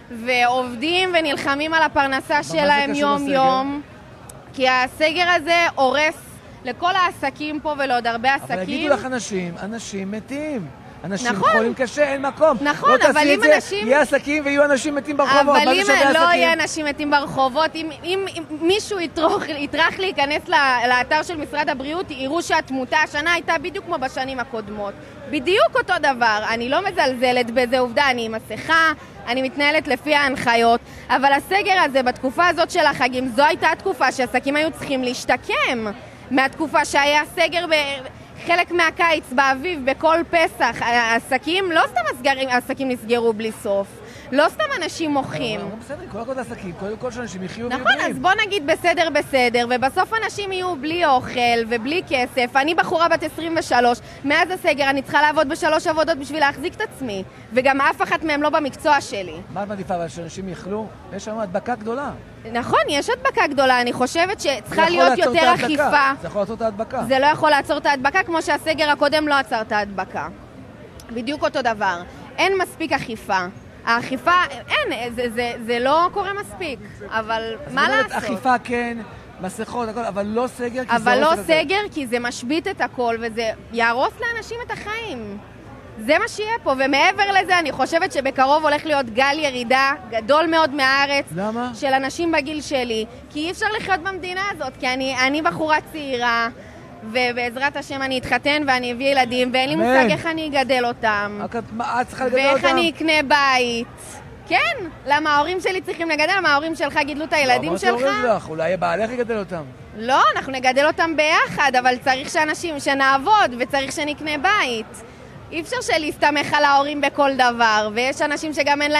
ועובדים ונלחמים על הפרנסה שלהם יום יום. כי הסגר הזה הורס לכל העסקים פה ולעוד הרבה עסקים. אבל יגידו לך אנשים, אנשים מתים. אנשים נכון. חולים קשה, אין מקום. נכון, לא אבל אם זה, אנשים... יהיה עסקים ויהיו אנשים מתים ברחובות. אבל אם לא עסקים? יהיה אנשים מתים ברחובות, אם, אם, אם מישהו יטרח, יטרח להיכנס לאתר של משרד הבריאות, יראו שהתמותה השנה הייתה בדיוק כמו בשנים הקודמות. בדיוק אותו דבר. אני לא מזלזלת בזה, עובדה, אני עם מסכה, אני מתנהלת לפי ההנחיות, אבל הסגר הזה בתקופה הזאת של החגים, זו הייתה התקופה שעסקים היו צריכים להשתקם. מהתקופה שהיה סגר ב... חלק מהקיץ, באביב, בכל פסח, העסקים, לא סתם העסקים נסגרו בלי סוף. לא סתם אנשים מוחים. בסדר, כל הכל עסקים, כל כל שאנשים יחיו ויהיו נכון, אז בוא נגיד בסדר בסדר, ובסוף אנשים יהיו בלי אוכל ובלי כסף. אני בחורה בת עשרים ושלוש, מאז הסגר אני צריכה לעבוד בשלוש עבודות בשביל להחזיק את עצמי, וגם אף אחת מהם לא במקצוע שלי. מה את מעדיפה, אבל שאנשים יחלו? יש שם הדבקה גדולה. נכון, יש הדבקה גדולה, אני חושבת שצריכה להיות יותר אכיפה. זה יכול לעצור את ההדבקה. זה לא יכול לעצור את ההדבקה, כמו שהסגר הקודם לא עצר את ההדבקה. בדיוק אותו דבר. אין מספיק אכיפה. האכיפה, אין, זה, זה, זה לא קורה מספיק, אבל מה לעשות? אכיפה כן, מסכות, הכל, אבל לא סגר כי אבל לא סגר כי זה משבית את הכל וזה יהרוס לאנשים את החיים. זה מה שיהיה פה, ומעבר לזה אני חושבת שבקרוב הולך להיות גל ירידה גדול מאוד מהארץ. למה? של אנשים בגיל שלי, כי אי אפשר לחיות במדינה הזאת, כי אני, אני בחורה צעירה, ובעזרת השם אני אתחתן ואני אביא ילדים, ואין לי מושג איך אני אגדל אותם. את צריכה לגדל אותם? ואיך אני אקנה בית. כן, למה ההורים שלי צריכים לגדל? למה ההורים שלך גידלו את הילדים שלך? אולי בעלך יגדל אותם. לא, אנחנו נגדל אותם ביחד, אבל צריך שאנשים, שנעבוד, וצריך שנקנה בית. אי אפשר שלהסתמך על ההורים בכל דבר, ויש אנשים שגם אין להם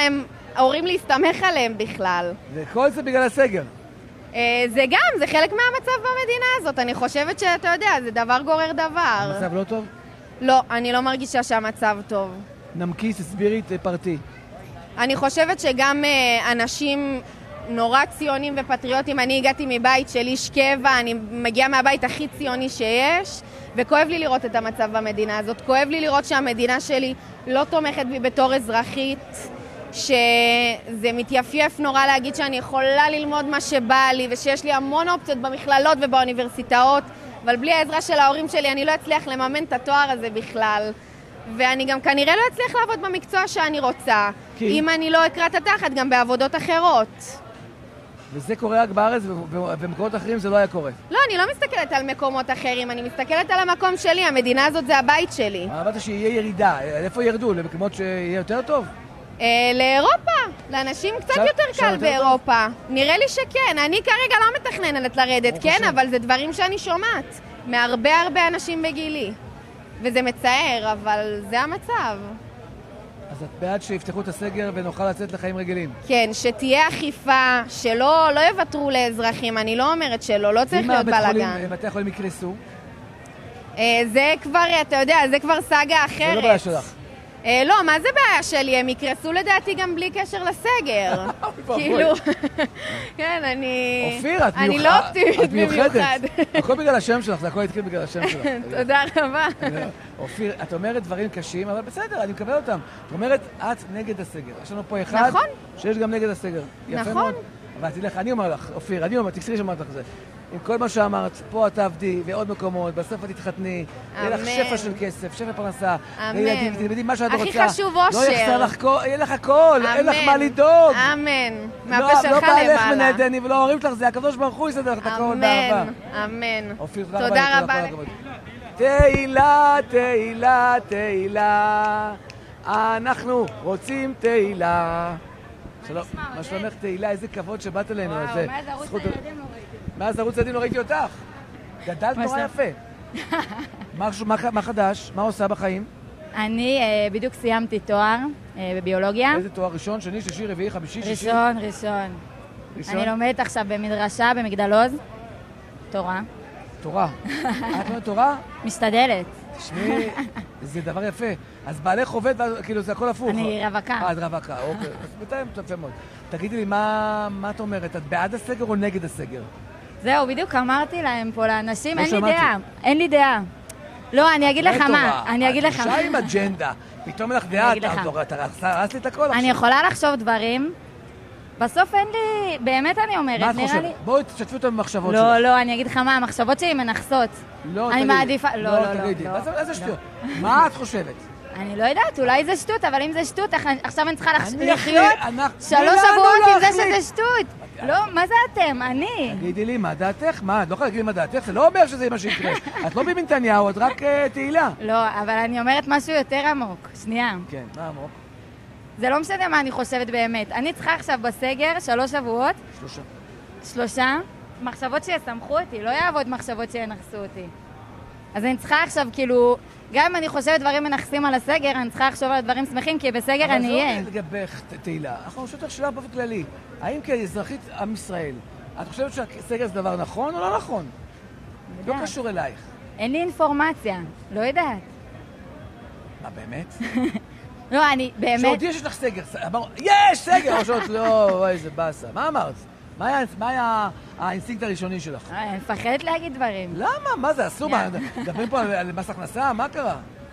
ההורים להסתמך עליהם בכלל. וכל זה בגלל הסגר. זה גם, זה חלק מהמצב במדינה הזאת. אני חושבת שאתה יודע, זה דבר גורר דבר. המצב לא טוב? לא, אני לא מרגישה שהמצב טוב. נמקיס, הסבירית, פרטי. אני חושבת שגם אנשים נורא ציונים ופטריוטים, אני הגעתי מבית של איש קבע, אני מגיעה מהבית הכי ציוני שיש, וכואב לי לראות את המצב במדינה הזאת. כואב לי לראות שהמדינה שלי לא תומכת בי בתור אזרחית, שזה מתייפייף נורא להגיד שאני יכולה ללמוד מה שבא לי, ושיש לי המון אופציות במכללות ובאוניברסיטאות, אבל בלי העזרה של ההורים שלי אני לא אצליח לממן את התואר הזה בכלל. ואני גם כנראה לא אצליח לעבוד במקצוע שאני רוצה, כי... אם אני לא אקרא את התחת גם בעבודות אחרות. וזה קורה רק בארץ, ובמקומות אחרים זה לא היה קורה. לא, אני לא מסתכלת על מקומות אחרים, אני מסתכלת על המקום שלי, המדינה הזאת זה הבית שלי. אמרת שיהיה ירידה, איפה ירדו? למקומות שיהיה יותר טוב? לאירופה, לאנשים קצת יותר קל באירופה. נראה לי שכן, אני כרגע לא מתכננת לרדת, כן, אבל זה דברים שאני שומעת מהרבה הרבה אנשים בגילי. וזה מצער, אבל זה המצב. אז את בעד שיפתחו את הסגר ונוכל לצאת לחיים רגילים? כן, שתהיה אכיפה, שלא לא יוותרו לאזרחים, אני לא אומרת שלא, לא צריך להיות בלגן. ואם בתי החולים יקרסו? זה כבר, אתה יודע, זה כבר סגה אחרת. זה לא בעיה שלך. לא, מה זה בעיה שלי? הם יקרסו לדעתי גם בלי קשר לסגר. כאילו, כן, אני... אופיר, את מיוחד. אני לא אופטימית במיוחד. הכל בגלל השם שלך, זה הכל התחיל בגלל השם שלך. תודה רבה. אופיר, את אומרת דברים קשים, אבל בסדר, אני מקבל אותם. את אומרת, את נגד הסגר. יש לנו פה אחד שיש גם נגד הסגר. יפה מאוד. אבל תלך, אני אומר לך, אופיר, אני אומר, תקסרי שאמרת לך זה. עם כל מה שאמרת, פה את תעבדי, ועוד מקומות, בסוף את תתחתני, יהיה לך שפע של כסף, שפע פרנסה, וילדים, תלמדי מה שאת רוצה. הכי חשוב אושר. לא יחסר לך, יהיה לך הכל, אין לך מה לדאוג. אמן. מהפה שלך למעלה. לא בעלך מנהדני ולא ההורים שלך, זה הקדוש ברוך הוא יסדר לך את הכל באהבה. אמן, אמן. אופיר, תודה רבה. תהילה, תהילה, תהילה, אנחנו רוצים תהילה. שלום, מה שלומך תהילה, איזה כבוד שבאת אלינו. וואו, מאז ערוץ הילדים לא ראיתי. מאז ערוץ הילדים לא ראיתי אותך. גדלת נורא יפה. מה חדש? מה עושה בחיים? אני בדיוק סיימתי תואר בביולוגיה. איזה תואר? ראשון, שני, שלישי, רביעי, חמישי, שישי? ראשון, ראשון. אני לומדת עכשיו במדרשה במגדל עוז. תורה. תורה. את לומדת תורה? משתדלת. תשמעי, זה דבר יפה. אז בעלך עובד, כאילו זה הכל הפוך. אני רווקה. אה, את רווקה, אוקיי. אז בינתיים יפה מאוד. תגידי לי, מה את אומרת? את בעד הסגר או נגד הסגר? זהו, בדיוק אמרתי להם פה לאנשים, אין לי דעה. אין לי דעה. לא, אני אגיד לך מה. אני אגיד לך מה. את אישה עם אג'נדה. פתאום לך דעה, אתה הרס לי את הכל עכשיו. אני יכולה לחשוב דברים. בסוף אין לי, באמת אני אומרת, מה את חושבת? בואי תשתפי אותם במחשבות שלך. לא, לא, אני אגיד לך מה, המחשבות שלי מנחסות. לא, אני מעדיפה, לא, לא, לא. תגידי, איזה שטות? מה את חושבת? אני לא יודעת, אולי זה שטות, אבל אם זה שטות, עכשיו אני צריכה לחיות שלוש שבועות עם זה שזה שטות. לא, מה זה אתם? אני. תגידי לי, מה דעתך? מה, את לא יכולה להגיד לי מה דעתך? זה לא אומר שזה מה שיקרה. את לא ביבי נתניהו, את רק תהילה. לא, אבל אני אומרת משהו יותר עמוק. שנייה. כן, מה עמוק? זה לא משנה מה אני חושבת באמת. אני צריכה עכשיו בסגר שלוש שבועות. שלושה. שלושה. מחשבות שיסמכו אותי, לא יעבוד מחשבות שינכסו אותי. אז אני צריכה עכשיו כאילו, גם אם אני חושבת דברים מנחסים על הסגר, אני צריכה לחשוב על דברים שמחים, כי בסגר אני אהיה. אבל זה לא לגבך, תהילה. אנחנו חושבת לך שאלה באופן כללי. האם כאזרחית עם ישראל, את חושבת שהסגר זה דבר נכון או לא נכון? לא קשור אלייך. אין לי אינפורמציה, לא יודעת. מה, באמת? לא, אני באמת... שעוד יש לך סגר, אמרו, יש סגר! או שעוד לא, איזה באסה. מה אמרת? מה היה האינסטינקט הראשוני שלך? אני מפחדת להגיד דברים. למה? מה זה? אסור? מדברים פה על מס הכנסה? מה קרה?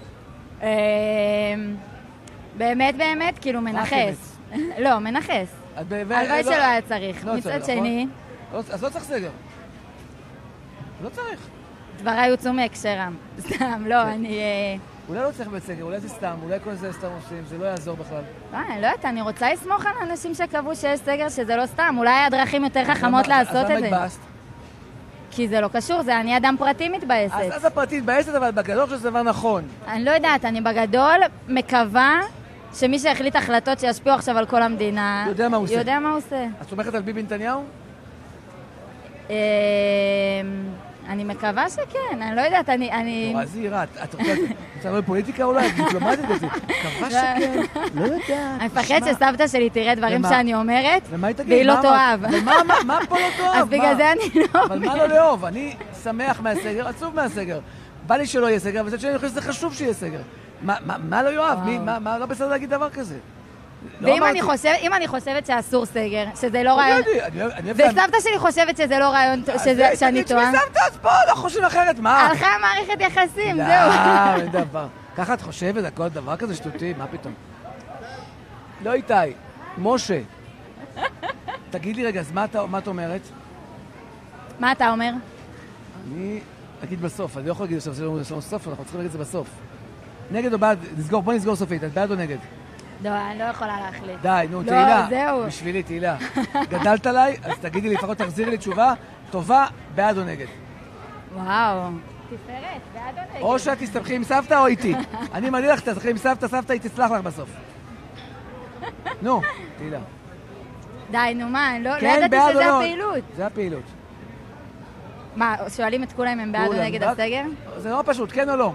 באמת, באמת, כאילו מנחס. לא, מנחס. הלוואי שלא היה צריך. מצד שני... אז לא צריך סגר. לא צריך. דבריי יוצאו מהקשרם. סתם, לא, אני... אולי לא צריך בסגר, אולי זה סתם, אולי כל זה סתם עושים, זה לא יעזור בכלל. לא, אני לא יודעת, אני רוצה לסמוך על אנשים שקבעו שיש סגר שזה לא סתם, אולי הדרכים יותר חכמות לעשות את זה. אז למה התבאסת? כי זה לא קשור, זה אני אדם פרטי מתבאסת. אז את הפרטי מתבאסת, אבל בגדול שזה דבר נכון. אני לא יודעת, אני בגדול מקווה שמי שהחליט החלטות שישפיעו עכשיו על כל המדינה... יודע מה הוא עושה. יודע מה הוא עושה. את סומכת על ביבי נתניהו? אני מקווה שכן, אני לא יודעת, אני... אני... נורא זהירה, את רוצה לראות פוליטיקה אולי? דיפלומטית כזה. מקווה שכן, לא יודעת. אני מפחד שסבתא שלי תראה דברים שאני אומרת, והיא לא תאהב. מה פה לא תאהב? אז בגלל זה אני לא... אבל מה לא לאהוב? אני שמח מהסגר, עצוב מהסגר. בא לי שלא יהיה סגר, וזה שאני חושב שזה חשוב שיהיה סגר. מה לא יאהב? מה לא בסדר להגיד דבר כזה? ואם אני חושבת שאסור סגר, שזה לא רעיון... וסבתא שלי חושבת שזה לא רעיון שאני טועה. סבתא, אז פה לא חושבים אחרת, מה? הלכה מערכת יחסים, זהו. לא, אין דבר. ככה את חושבת, הכל דבר כזה שטותי, מה פתאום? לא איתי, משה. תגיד לי רגע, אז מה את אומרת? מה אתה אומר? אני אגיד בסוף, אני לא יכול להגיד עכשיו, זה לא בסוף, אנחנו צריכים להגיד את זה בסוף. נגד או בעד? נסגור, בוא נסגור סופית, את בעד או נגד? לא, אני לא יכולה להחליט. די, נו, תהילה. לא, זהו. בשבילי, תהילה. גדלת עליי, אז תגידי לי, לפחות תחזירי לי תשובה, טובה, בעד או נגד. וואו. תפרט, בעד או נגד. או שאת תסתבכי עם סבתא או איתי. אני מעניין לך, תסתבכי עם סבתא, סבתא היא תצלח לך בסוף. נו, תהילה. די, נו מה, לא ידעתי שזה הפעילות. זה הפעילות. מה, שואלים את כולם אם הם בעד או נגד הסגר? זה לא פשוט, כן או לא?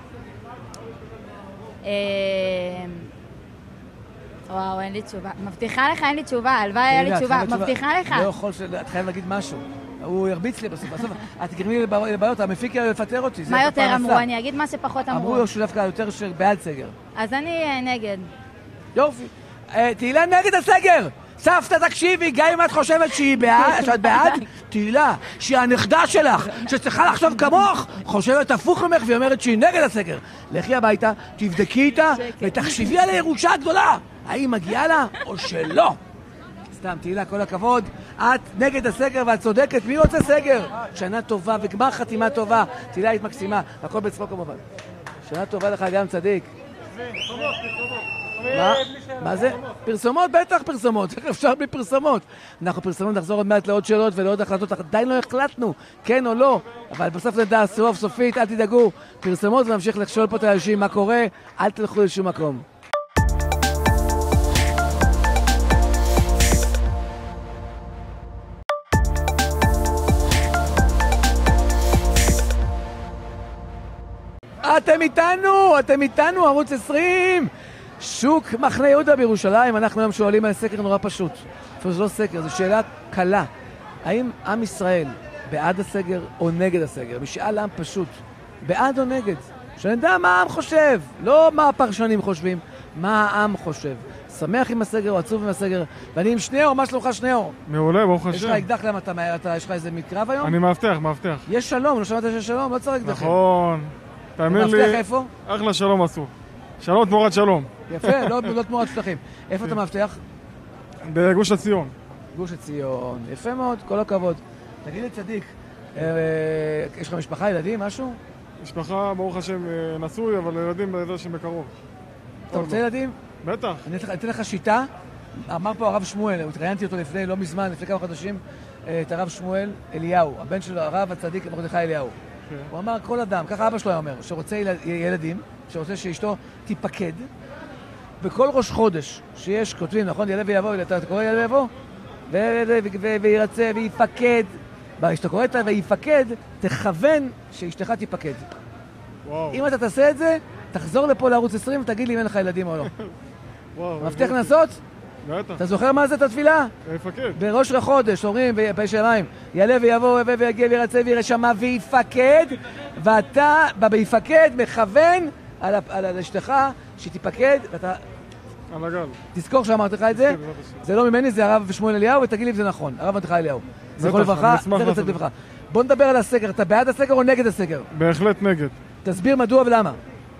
וואו, אין לי תשובה. מבטיחה לך, אין לי תשובה. הלוואי, היה לי תשובה. מבטיחה לך. לא יכול, את חייב להגיד משהו. הוא ירביץ לי בסוף. בסוף, את תגרמי לי לבעיות, המפיק יפטר אותי. מה יותר אמרו? אני אגיד מה שפחות אמרו. אמרו שהוא דווקא יותר בעד סגר. אז אני נגד. יופי. תהילה נגד הסגר! סבתא, תקשיבי, גם אם את חושבת שהיא בעד, שאת בעד, תהילה, שהיא הנכדה שלך, שצריכה לחשוב כמוך, חושבת הפוך ממך והיא אומרת שהיא נגד הסגר. לכי הביתה, תבדקי איתה ותחשבי על הירושה הגדולה. האם מגיעה לה או שלא? סתם, תהילה, כל הכבוד. את נגד הסגר ואת צודקת. מי רוצה סגר? שנה טובה וגמר חתימה טובה. תהילה, היית מקסימה. הכל בצחוק כמובן. שנה טובה לך, גם צדיק. מה? מה זה? פרסומות? בטח פרסומות. איך אפשר בלי פרסומות? אנחנו פרסומות נחזור עוד מעט לעוד שאלות ולעוד החלטות. עדיין לא החלטנו, כן או לא. אבל בסוף נדע סוף סופית, אל תדאגו. פרסומות ונמשיך לשאול פה את האנשים מה קורה. אל תלכו לשום מקום. אתם איתנו, אתם איתנו, ערוץ עשרים. שוק מחנה יהודה בירושלים. אנחנו היום שואלים על סקר נורא פשוט. זה לא סקר, זו שאלה קלה. האם עם ישראל בעד הסגר או נגד הסגר? משאל עם פשוט. בעד או נגד? שנדע מה העם חושב. לא מה הפרשנים חושבים, מה העם חושב. שמח עם הסגר או עצוב עם הסגר. ואני עם שניאור, מה שלומך שניאור? מעולה, ברוך השם. יש לך אקדח למה אתה מהר, יש לך איזה מקרב היום? אני מאבטח, מאבטח. יש שלום, לא שמעת שיש שלום? לא צריך אקדחים. נכון. תאמין לי, מאבטח איפה? אחלה שלום עשו. שלום תמורת שלום. יפה, לא, לא תמורת שטחים. איפה אתה מאבטח? בגוש הציון. גוש הציון, יפה מאוד, כל הכבוד. תגיד לי צדיק, יש לך משפחה, ילדים, משהו? משפחה, ברוך השם, נשוי, אבל ילדים בעזרת השם בקרוב. אתה רוצה ילדים? בטח. אני אתן לך שיטה. אמר פה הרב שמואל, התראיינתי אותו לפני, לא מזמן, לפני כמה חודשים, את הרב שמואל אליהו, הבן של הרב הצדיק מרדכי אליהו. הוא אמר, כל אדם, ככה אבא שלו אומר, שרוצה ילדים, שרוצה שאשתו תיפקד, בכל ראש חודש שיש, כותבים, נכון, יעלה ויבוא, אתה קורא יעלה ויבוא, וירצה ויפקד, כשאתה קורא את ויפקד, תכוון שאשתך תיפקד. אם אתה תעשה את זה, תחזור לפה לערוץ עשרים ותגיד לי אם אין לך ילדים או לא. מבטיח לנסות? אתה זוכר מה זה את התפילה? ויפקד. בראש החודש, אומרים בשמיים, יעלה ויבוא ויגיע וירצה וירשמה ויפקד, ואתה ביפקד מכוון על אשתך שתיפקד, ואתה... על הגל. תזכור שאמרתי לך את זה, זה לא ממני, זה הרב שמואל אליהו, ותגיד לי אם זה נכון, הרב מרדכי אליהו. זכרו לברכה, זכר צדיק לברכה. בוא נדבר על הסגר, אתה בעד הסגר או נגד הסגר? בהחלט נגד. תסביר מדוע ולמה.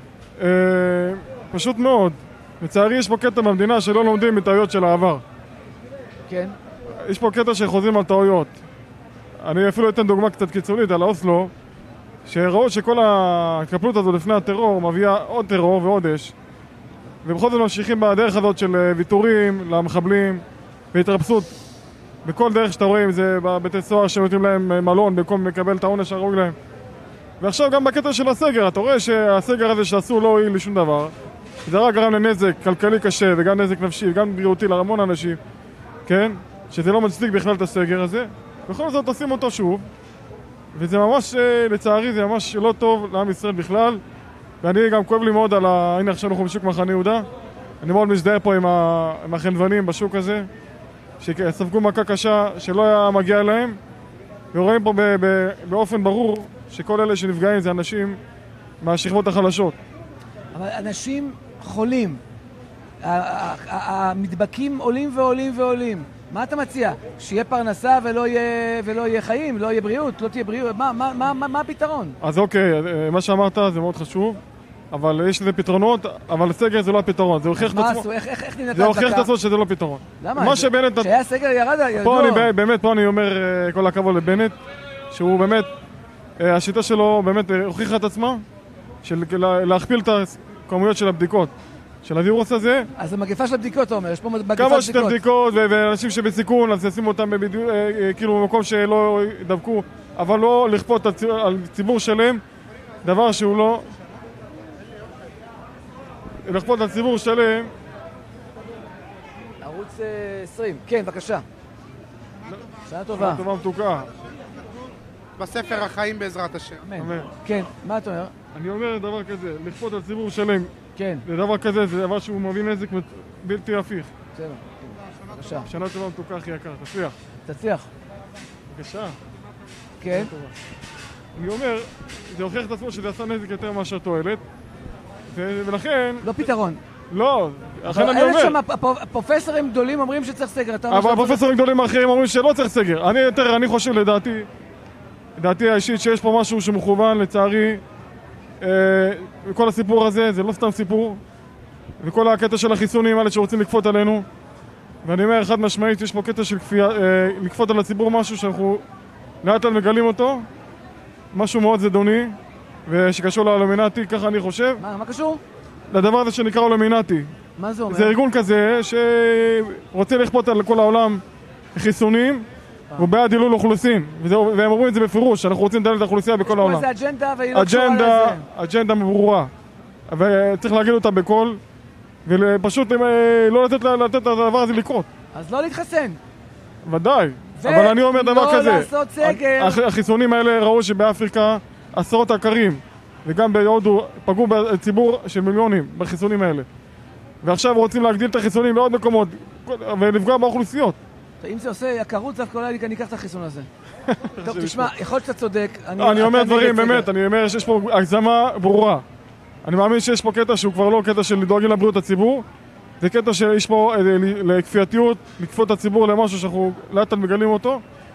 פשוט מאוד. לצערי יש פה קטע במדינה שלא לומדים מטעויות של העבר. כן. יש פה קטע שחוזרים על טעויות. אני אפילו אתן דוגמה קצת קיצונית על האוסלו, שראו שכל ההתקפלות הזו לפני הטרור מביאה עוד טרור ועוד אש, ובכל זאת ממשיכים בדרך הזאת של ויתורים למחבלים והתרפסות בכל דרך שאתה רואה, אם זה בבתי סוהר שנותנים להם מלון במקום לקבל את העונש הראוי להם. ועכשיו גם בקטע של הסגר, אתה רואה שהסגר הזה שעשו לא הועיל לשום דבר, זה רק גרם לנזק כלכלי קשה וגם נזק נפשי וגם בריאותי להמון אנשים, כן? שזה לא מצדיק בכלל את הסגר הזה. בכל זאת עושים אותו שוב, וזה ממש, לצערי, זה ממש לא טוב לעם ישראל בכלל. ואני גם כואב לי מאוד על ה... הנה עכשיו אנחנו בשוק מחנה יהודה. אני מאוד מזדהה פה עם, ה... עם החנוונים בשוק הזה, שספגו מכה קשה שלא היה מגיע להם. ורואים פה ב... ב... באופן ברור שכל אלה שנפגעים זה אנשים מהשכבות החלשות. אבל אנשים חולים, המדבקים עולים ועולים ועולים. מה אתה מציע? שיהיה פרנסה ולא יהיה, ולא יהיה חיים, לא יהיה בריאות, לא תהיה בריאות, מה, מה, מה, מה, מה הפתרון? אז אוקיי, מה שאמרת זה מאוד חשוב, אבל יש לזה פתרונות, אבל הסגר זה לא הפתרון, זה הוכיח את עצמו. מה עשו? איך, איך, איך נמנעת זה הוכיח את עצמו שזה לא פתרון. למה? כשהיה סגר ירד, ירדו. פה אני, באמת, פה אני אומר כל הכבוד לבנט, שהוא באמת, השיטה שלו באמת הוכיחה את עצמה, של להכפיל את הכמויות של הבדיקות. של הווירוס הזה. אז זה מגפה של הבדיקות, אתה אומר, יש פה מגפה של בדיקות. כמה שתי בדיקות, ואנשים שבסיכון, אז ישימו אותם כאילו במקום שלא ידבקו, אבל לא לכפות על ציבור שלם, דבר שהוא לא... לכפות על ציבור שלם. ערוץ עשרים, כן, בבקשה. שנה טובה. שנה טובה מתוקה. בספר החיים בעזרת השם. אמן. כן, מה אתה אומר? אני אומר דבר כזה, לכפות על ציבור שלם. כן. זה דבר כזה, זה דבר שהוא מביא נזק בלתי הפיך. בסדר. בבקשה. שנה טובה מתוקה הכי יקר, תצליח. תצליח. בבקשה. כן. אני אומר, זה הוכיח את עצמו שזה עשה נזק יותר מאשר תועלת, ולכן... לא פתרון. לא, לכן אני אומר... אלה שם פרופסורים גדולים אומרים שצריך סגר. אבל פרופסורים גדולים האחרים אומרים שלא צריך סגר. אני יותר, אני חושב לדעתי, לדעתי האישית שיש פה משהו שמכוון, לצערי, וכל הסיפור הזה, זה לא סתם סיפור, וכל הקטע של החיסונים האלה שרוצים לקפות עלינו, ואני אומר, אחד משמעית, יש פה קטע של כפייה, לקפות על הציבור משהו שאנחנו לאט לאט מגלים אותו, משהו מאוד זדוני, ושקשור לאלומינטי, ככה אני חושב. מה, מה קשור? לדבר הזה שנקרא אלומינטי. מה זה אומר? זה ארגון כזה שרוצה לכפות על כל העולם חיסונים, הוא בעד דילול אוכלוסין, והם אומרים את זה בפירוש, אנחנו רוצים לדלל את האוכלוסייה בכל העולם. יש פה איזה אג'נדה והיא לא קשורה לזה. אג'נדה ברורה, וצריך להגיד אותה בקול, ופשוט לא לתת לדבר הזה לקרות. אז לא להתחסן. ודאי, אבל אני אומר דבר כזה. ולא לעשות סגר. החיסונים האלה ראו שבאפריקה עשרות עקרים, וגם בהודו פגעו בציבור של מיליונים בחיסונים האלה. ועכשיו רוצים להגדיל את החיסונים בעוד מקומות, ולפגוע באוכלוסיות. אם זה עושה יקרות, דווקא אולי אני אקח את החיסון הזה. טוב, תשמע, יכול להיות שאתה צודק. אני אומר דברים, באמת, אני אומר שיש פה הגזמה ברורה. אני מאמין שיש פה קטע שהוא כבר לא קטע של דואגים לבריאות הציבור, זה קטע שיש פה לכפייתיות, לכפות הציבור למשהו שאנחנו לאט מגלים אותו,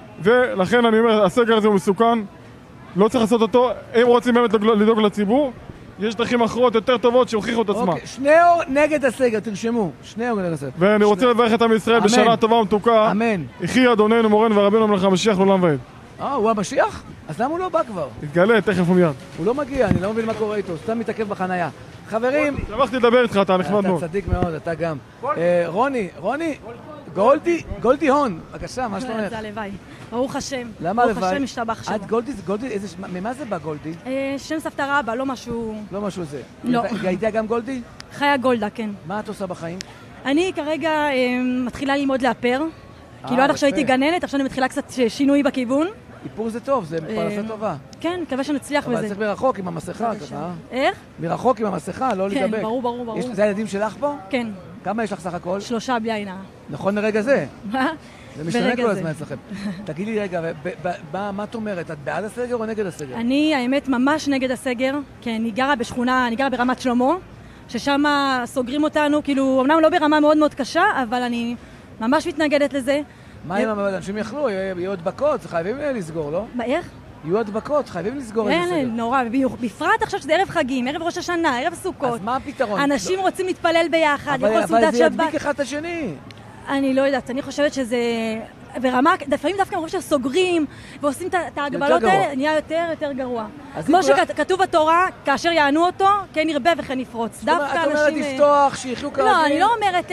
ולכן אני אומר, הסגר הזה הוא מסוכן, לא צריך לעשות אותו, אם רוצים באמת לדאוג לציבור, יש דרכים אחרות יותר טובות שהוכיחו את עצמם. שניאור נגד הסגר, תרשמו. שניאור נגד הסגר. ואני רוצה לברך את עם ישראל בשנה טובה ומתוקה. אמן. יחי אדוננו מורנו ורבנו מלך המשיח לעולם ועד. אה, הוא המשיח? אז למה הוא לא בא כבר? יתגלה, תכף ומיד. הוא לא מגיע, אני לא מבין מה קורה איתו, סתם מתעכב בחנייה. חברים... שמחתי לדבר איתך, אתה נחמד מאוד. אתה צדיק מאוד, אתה גם. רוני, רוני, גולדי, גולדי הון, בבקשה, מה שלומך? זה הלוואי. ברוך השם. למה הלוואי? ברוך השם משתבח שמו. את גולדי, גולדי, ממה זה בא גולדי? שם סבתא רבא, לא משהו... לא משהו זה. לא. הייתה גם גולדי? חיה גולדה, כן. מה את עושה בחיים? אני כרגע מתחילה ללמוד לאפר. כאילו עד עכשיו הייתי גננת, עכשיו אני מתחילה קצת שינוי בכיוון. איפור זה טוב, זה פרנסה טובה. כן, מקווה שנצליח בזה. אבל צריך מרחוק עם המסכה ככה. איך? מרחוק עם המסכה, לא להידבק. כן, ברור, ברור, ברור. זה הילדים שלך פה? כן. כמה יש לך סך הכל? שלושה בלי עין הרע. נכון לרגע זה? מה? זה משתנה כל הזמן אצלכם. תגידי לי רגע, מה את אומרת? את בעד הסגר או נגד הסגר? אני, האמת, ממש נגד הסגר, כי אני גרה בשכונה, אני גרה ברמת שלמה, ששם סוגרים אותנו, כאילו, אמנם לא ברמה מאוד מאוד קשה, אבל אני ממש מתנגדת לזה. מה אם אנשים יכלו? יהיו הדבקות, חייבים לסגור, לא? מה, איך? יהיו הדבקות, חייבים לסגור את הסגר. אין, נורא, בפרט עכשיו שזה ערב חגים, ערב ראש השנה, ערב סוכות. אז מה הפתרון? אנשים רוצים להתפלל ביחד, אבל זה ידביק אחד את השני. אני לא יודעת, אני חושבת שזה... ברמה, לפעמים דווקא מרוב שסוגרים ועושים את ההגבלות האלה, נהיה יותר יותר גרוע. כמו שכתוב בתורה, כאשר יענו אותו, כן ירבה וכן יפרוץ. דווקא אנשים... את אומרת לפתוח, שיחיו כרגיל? לא, אני לא אומרת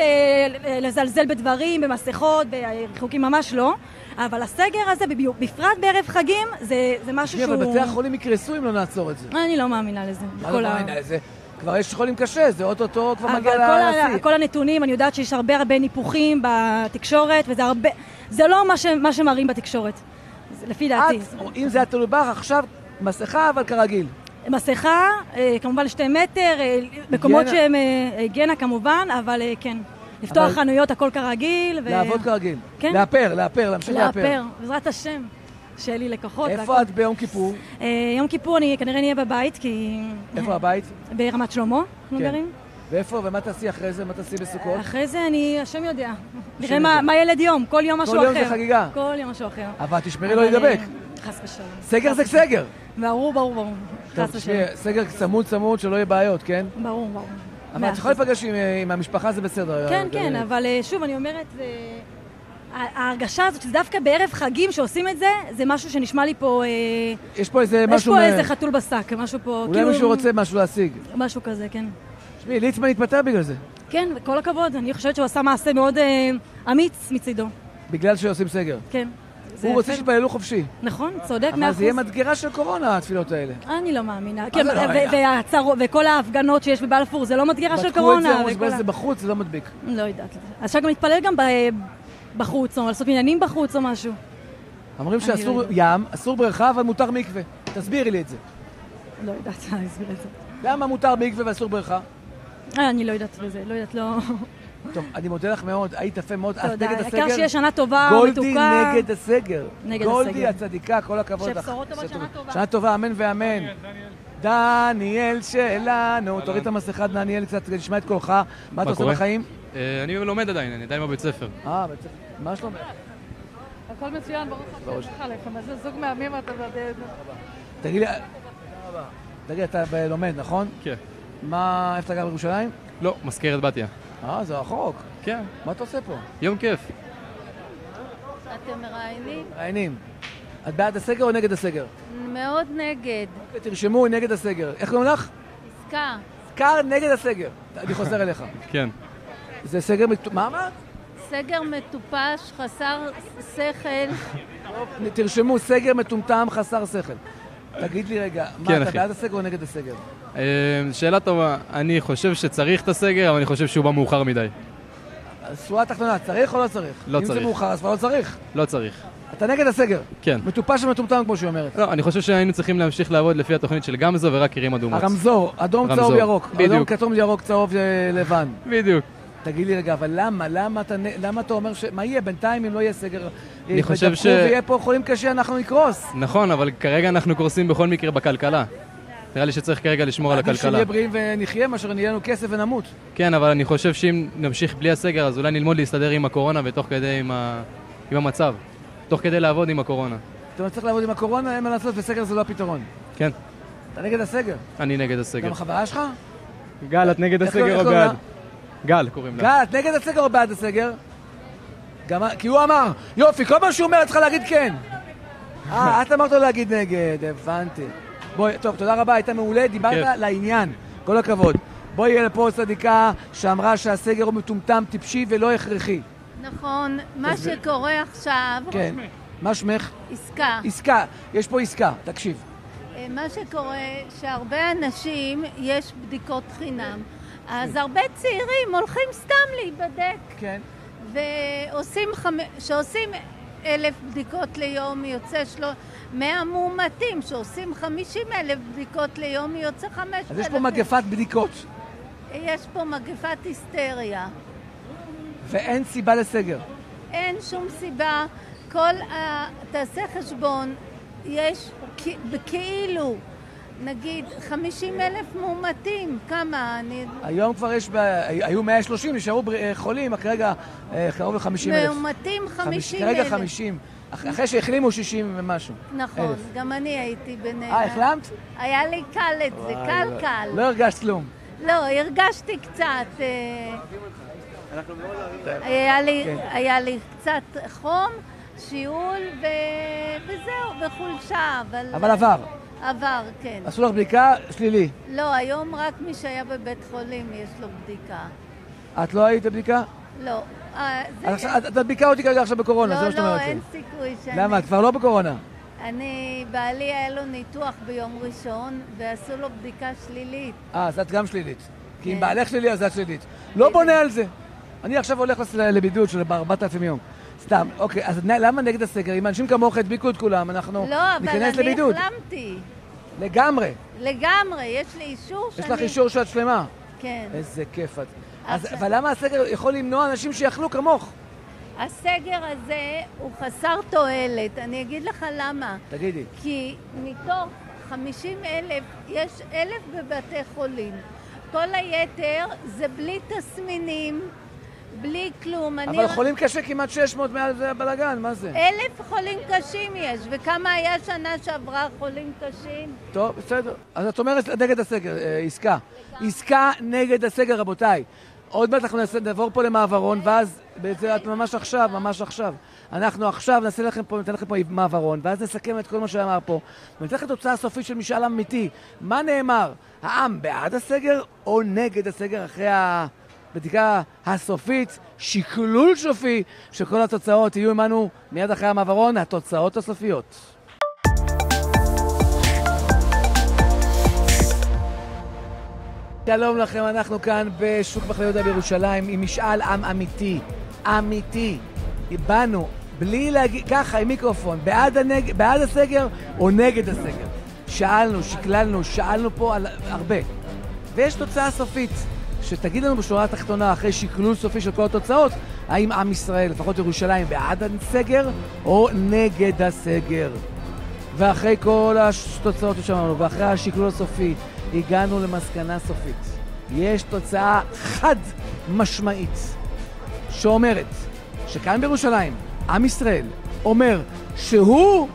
לזלזל בדברים, במסכות, בריחוקים, ממש לא. אבל הסגר הזה, בפרט בערב חגים, זה משהו שהוא... אבל בתי החולים יקרסו אם לא נעצור את זה. אני לא מאמינה לזה. מה לא מאמינה לזה? כבר יש חולים קשה, זה אוטוטו כבר מגיע להשיא. אבל כל הנתונים, אני יודעת שיש הרבה הרבה ניפוחים בתקשורת, וזה הרבה... זה לא מה, ש, מה שמראים בתקשורת. לפי דעתי. את, אם זה היה תלוי בך, עכשיו מסכה, אבל כרגיל. מסכה, כמובן שתי מטר, מקומות שהם היגיינה כמובן, אבל כן. לפתוח חנויות, הכל כרגיל. לעבוד כרגיל. כן. לאפר, לאפר, להמשיך לאפר. לאפר, בעזרת השם. שיהיה לי לקוחות. איפה את ביום כיפור? יום כיפור אני כנראה נהיה בבית, כי... איפה הבית? ברמת שלמה, אנחנו גרים. ואיפה? ומה תעשי אחרי זה? מה תעשי בסוכות? אחרי זה אני, השם יודע. נראה מה ילד יום, כל יום משהו אחר. כל יום זה חגיגה. כל יום משהו אחר. אבל תשמרי לא להידבק. חס ושלום. סגר זה סגר. ברור, ברור, ברור. חס ושלום. סגר צמוד צמוד שלא יהיה בעיות, כן? ברור, ברור. אבל את יכולה לפגש עם המשפחה, זה בסדר. כן, כן, אבל שוב, אני אומרת, ההרגשה הזאת שדווקא בערב חגים שעושים את זה, זה משהו שנשמע לי פה... יש פה איזה משהו... יש פה איזה חתול בשק, משהו פה... אולי מישהו רוצה משהו להשיג. משהו כזה, כן. תשמעי, ליצמן התפטר בגלל זה. כן, וכל הכבוד. אני חושבת שהוא עשה מעשה מאוד אמיץ מצידו. בגלל שעושים סגר. כן. הוא רוצה שיתפללו חופשי. נכון, צודק, מאה אחוז. אבל זה יהיה מדגרה של קורונה, התפילות האלה. אני לא מאמינה. וכל ההפגנות שיש בבלפור, זה לא מדגרה של קורונה. בדקו את זה, זה בחוץ, זה לא מדביק. לא יודעת. אז אפשר גם להתפלל גם בחוץ, או לעשות עניינים בחוץ או משהו. אומרים שאסור ים, אסור בריכה, אבל מותר מקווה. תסבירי לי את זה. לא יודעת להסביר את זה. למה מותר מקווה ואסור בריכה? אני לא יודעת בזה, לא יודעת, לא... טוב, אני מודה לך מאוד, היית יפה מאוד, את נגד הסגר? העיקר שיש שנה טובה, גולדי מתוקה. נגד הסגר. נגד גולדי הסגר. הצדיקה, כל הכבוד לך. שבשורות טובות, שנה טובה. שנה טובה, אמן ואמן. דניאל שלנו, תוריד את המסכה, דניאל, קצת נשמע את קולך. מה אתה עושה בחיים? אני לומד עדיין, אני עדיין בבית ספר. אה, בית ספר. מה שלומך? הכל מצוין, ברוך השם לך לכם, אז זה זוג מאמים אתה בדד. תגיד לי, תגיד, אתה לומד, נכון? כן. מה, איפה אתה גר בירושלים? לא, מזכרת בתיה. אה, זה רחוק. כן. מה אתה עושה פה? יום כיף. אתם מראיינים? מראיינים. את בעד הסגר או נגד הסגר? מאוד נגד. תרשמו נגד הסגר. איך קוראים לך? עסקה. עסקה נגד הסגר. אני חוזר אליך. כן. זה סגר... מה אמרת? סגר מטופש, חסר שכל. תרשמו סגר מטומטם, חסר שכל. תגיד לי רגע, מה, אתה בעד הסגר או נגד הסגר? שאלה טובה. אני חושב שצריך את הסגר, אבל אני חושב שהוא בא מאוחר מדי. שורה תחתונה, צריך או לא צריך? לא צריך. אם זה מאוחר, אז כבר לא צריך. לא צריך. אתה נגד הסגר? כן. מטופש ומטומטם, כמו שהיא אומרת. לא, אני חושב שהיינו צריכים להמשיך לעבוד לפי התוכנית של גמזו ורק עירים אדומות. הרמזור, אדום, צהוב, ירוק. אדום, כתום, ירוק, צהוב, לבן. בדיוק. תגיד לי רגע, אבל למה? למה אתה, למה אתה אומר ש... מה יהיה בינתיים אם לא יהיה סגר? אני חושב ש... ויהיה פה חולים קשה, אנחנו נקרוס. נכון, אבל כרגע אנחנו קורסים בכל מקרה בכלכלה. נראה לי שצריך כרגע לשמור על הכלכלה. עדיף שנהיה בריאים ונחיה, מאשר נהיה לנו כסף ונמות. כן, אבל אני חושב שאם נמשיך בלי הסגר, אז אולי נלמוד להסתדר עם הקורונה ותוך כדי עם, ה... עם המצב. תוך כדי לעבוד עם הקורונה. אתה צריך לעבוד עם הקורונה, אין מה לעשות, וסגר זה לא הפתרון. כן. אתה נגד הסגר? אני נגד הסגר. גם החברה שלך? גל, את נגד הסגר או בעד? גל קוראים לה. גל, את נגד הסגר או בעד הסגר? גם... כי הוא אמר, יופי, כל מה שהוא אומר, את צריכה להגיד כן. אה, את אמרת לו להגיד נגד, הבנתי. בואי, טוב, תודה רבה, היית מעולה, דיברת לעניין, כל הכבוד. בואי יהיה לפה צדיקה שאמרה שהסגר הוא מטומטם, טיפשי ולא הכרחי. נכון, מה שקורה עכשיו... כן, מה שמך? עסקה. עסקה, יש פה עסקה, תקשיב. מה שקורה, שהרבה אנשים יש בדיקות חינם. אז הרבה צעירים הולכים סתם להיבדק. כן. ועושים, שעושים אלף בדיקות ליום, יוצא שלו... מאה מאומתים שעושים חמישים אלף בדיקות ליום, יוצא חמש אלף. אז יש פה מגפת בדיקות. יש פה מגפת היסטריה. ואין סיבה לסגר. אין שום סיבה. כל ה... תעשה חשבון, יש כאילו, נגיד, חמישים אלף מאומתים. כמה? אני... היום כבר יש, ב... היו מאה ושלושים, נשארו חולים, כרגע קרוב ל-חמישים אלף. מאומתים חמישים אלף. כרגע חמישים. אחרי שהחלימו שישים ומשהו. נכון, גם אני הייתי ביניהם. אה, החלמת? היה לי קל את זה, קל קל. לא הרגשת כלום. לא, הרגשתי קצת. היה לי קצת חום, שיעול וזהו, וחולשה. אבל עבר. עבר, כן. עשו לך בדיקה שלילי? לא, היום רק מי שהיה בבית חולים יש לו בדיקה. את לא היית בבדיקה? לא. את מדביקה אותי כרגע עכשיו בקורונה, זה מה שאת אומרת. לא, לא, אין סיכוי שאני... למה? את כבר לא בקורונה? אני, בעלי היה לו ניתוח ביום ראשון, ועשו לו בדיקה שלילית. אה, אז את גם שלילית. כי אם בעלך שלילי, אז את שלילית. לא בונה על זה. אני עכשיו הולך לבידוד של ארבעת אלפים יום. סתם, אוקיי, אז למה נגד הסגר? אם אנשים כמוך הדביקו את כולם, אנחנו ניכנס לבידוד. לא, אבל אני החלמתי. לגמרי. לגמרי, יש לי אישור שאני... יש לך אישור שאת שלמה? כן. איזה כיף את. אז, אבל למה הסגר יכול למנוע אנשים שיאכלו כמוך? הסגר הזה הוא חסר תועלת. אני אגיד לך למה. תגידי. כי מתוך חמישים אלף, יש אלף בבתי חולים. כל היתר זה בלי תסמינים, בלי כלום. אבל אני... חולים קשה כמעט שש מאות מעל זה בלגן, מה זה? אלף חולים קשים יש, וכמה היה שנה שעברה חולים קשים? טוב, בסדר. אז את אומרת נגד הסגר, אה, עסקה. עסקה נגד הסגר, רבותיי. עוד מעט אנחנו נעבור פה למעברון, ואז, בעצם את ממש עכשיו, ממש עכשיו. אנחנו עכשיו נעשה לכם פה, ניתן לכם פה מעברון, ואז נסכם את כל מה שאמר פה. וניתן לכם תוצאה סופית של משאל אמיתי. מה נאמר? העם בעד הסגר או נגד הסגר אחרי הבדיקה הסופית, שקלול סופי, שכל התוצאות יהיו עמנו מיד אחרי המעברון, התוצאות הסופיות. שלום לכם, אנחנו כאן בשוק מחנה יהודה בירושלים עם משאל עם אמיתי, אמיתי. באנו, בלי להגיד, ככה עם מיקרופון, בעד, הנג... בעד הסגר או נגד הסגר. שאלנו, שקללנו, שאלנו פה על הרבה. ויש תוצאה סופית, שתגיד לנו בשורה התחתונה, אחרי שקלול סופי של כל התוצאות, האם עם ישראל, לפחות ירושלים, בעד הסגר או נגד הסגר. ואחרי כל התוצאות ששמענו, ואחרי השקלול הסופי, הגענו למסקנה סופית. יש תוצאה חד משמעית שאומרת שכאן בירושלים, עם ישראל אומר שהוא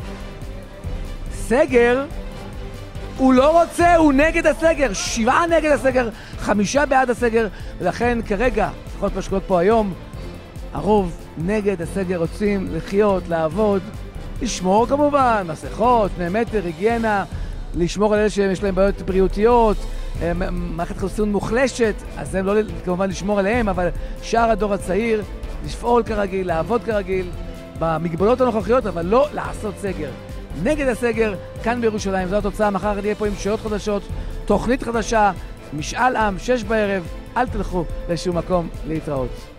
סגר, הוא לא רוצה, הוא נגד הסגר, שבעה נגד הסגר, חמישה בעד הסגר, ולכן כרגע, לפחות מה שקורה פה היום, הרוב נגד הסגר רוצים לחיות, לעבוד, לשמור כמובן, מסכות, שני מטר, היגיינה, לשמור על אלה שיש להם בעיות בריאותיות, מערכת חיסון מוחלשת, אז הם לא כמובן לשמור עליהם, אבל שאר הדור הצעיר, לפעול כרגיל, לעבוד כרגיל, במגבלות הנוכחיות, אבל לא לעשות סגר. נגד הסגר, כאן בירושלים, זו התוצאה, מחר נהיה פה עם שאלות חדשות, תוכנית חדשה, משאל עם, שש בערב, אל תלכו לשום מקום להתראות.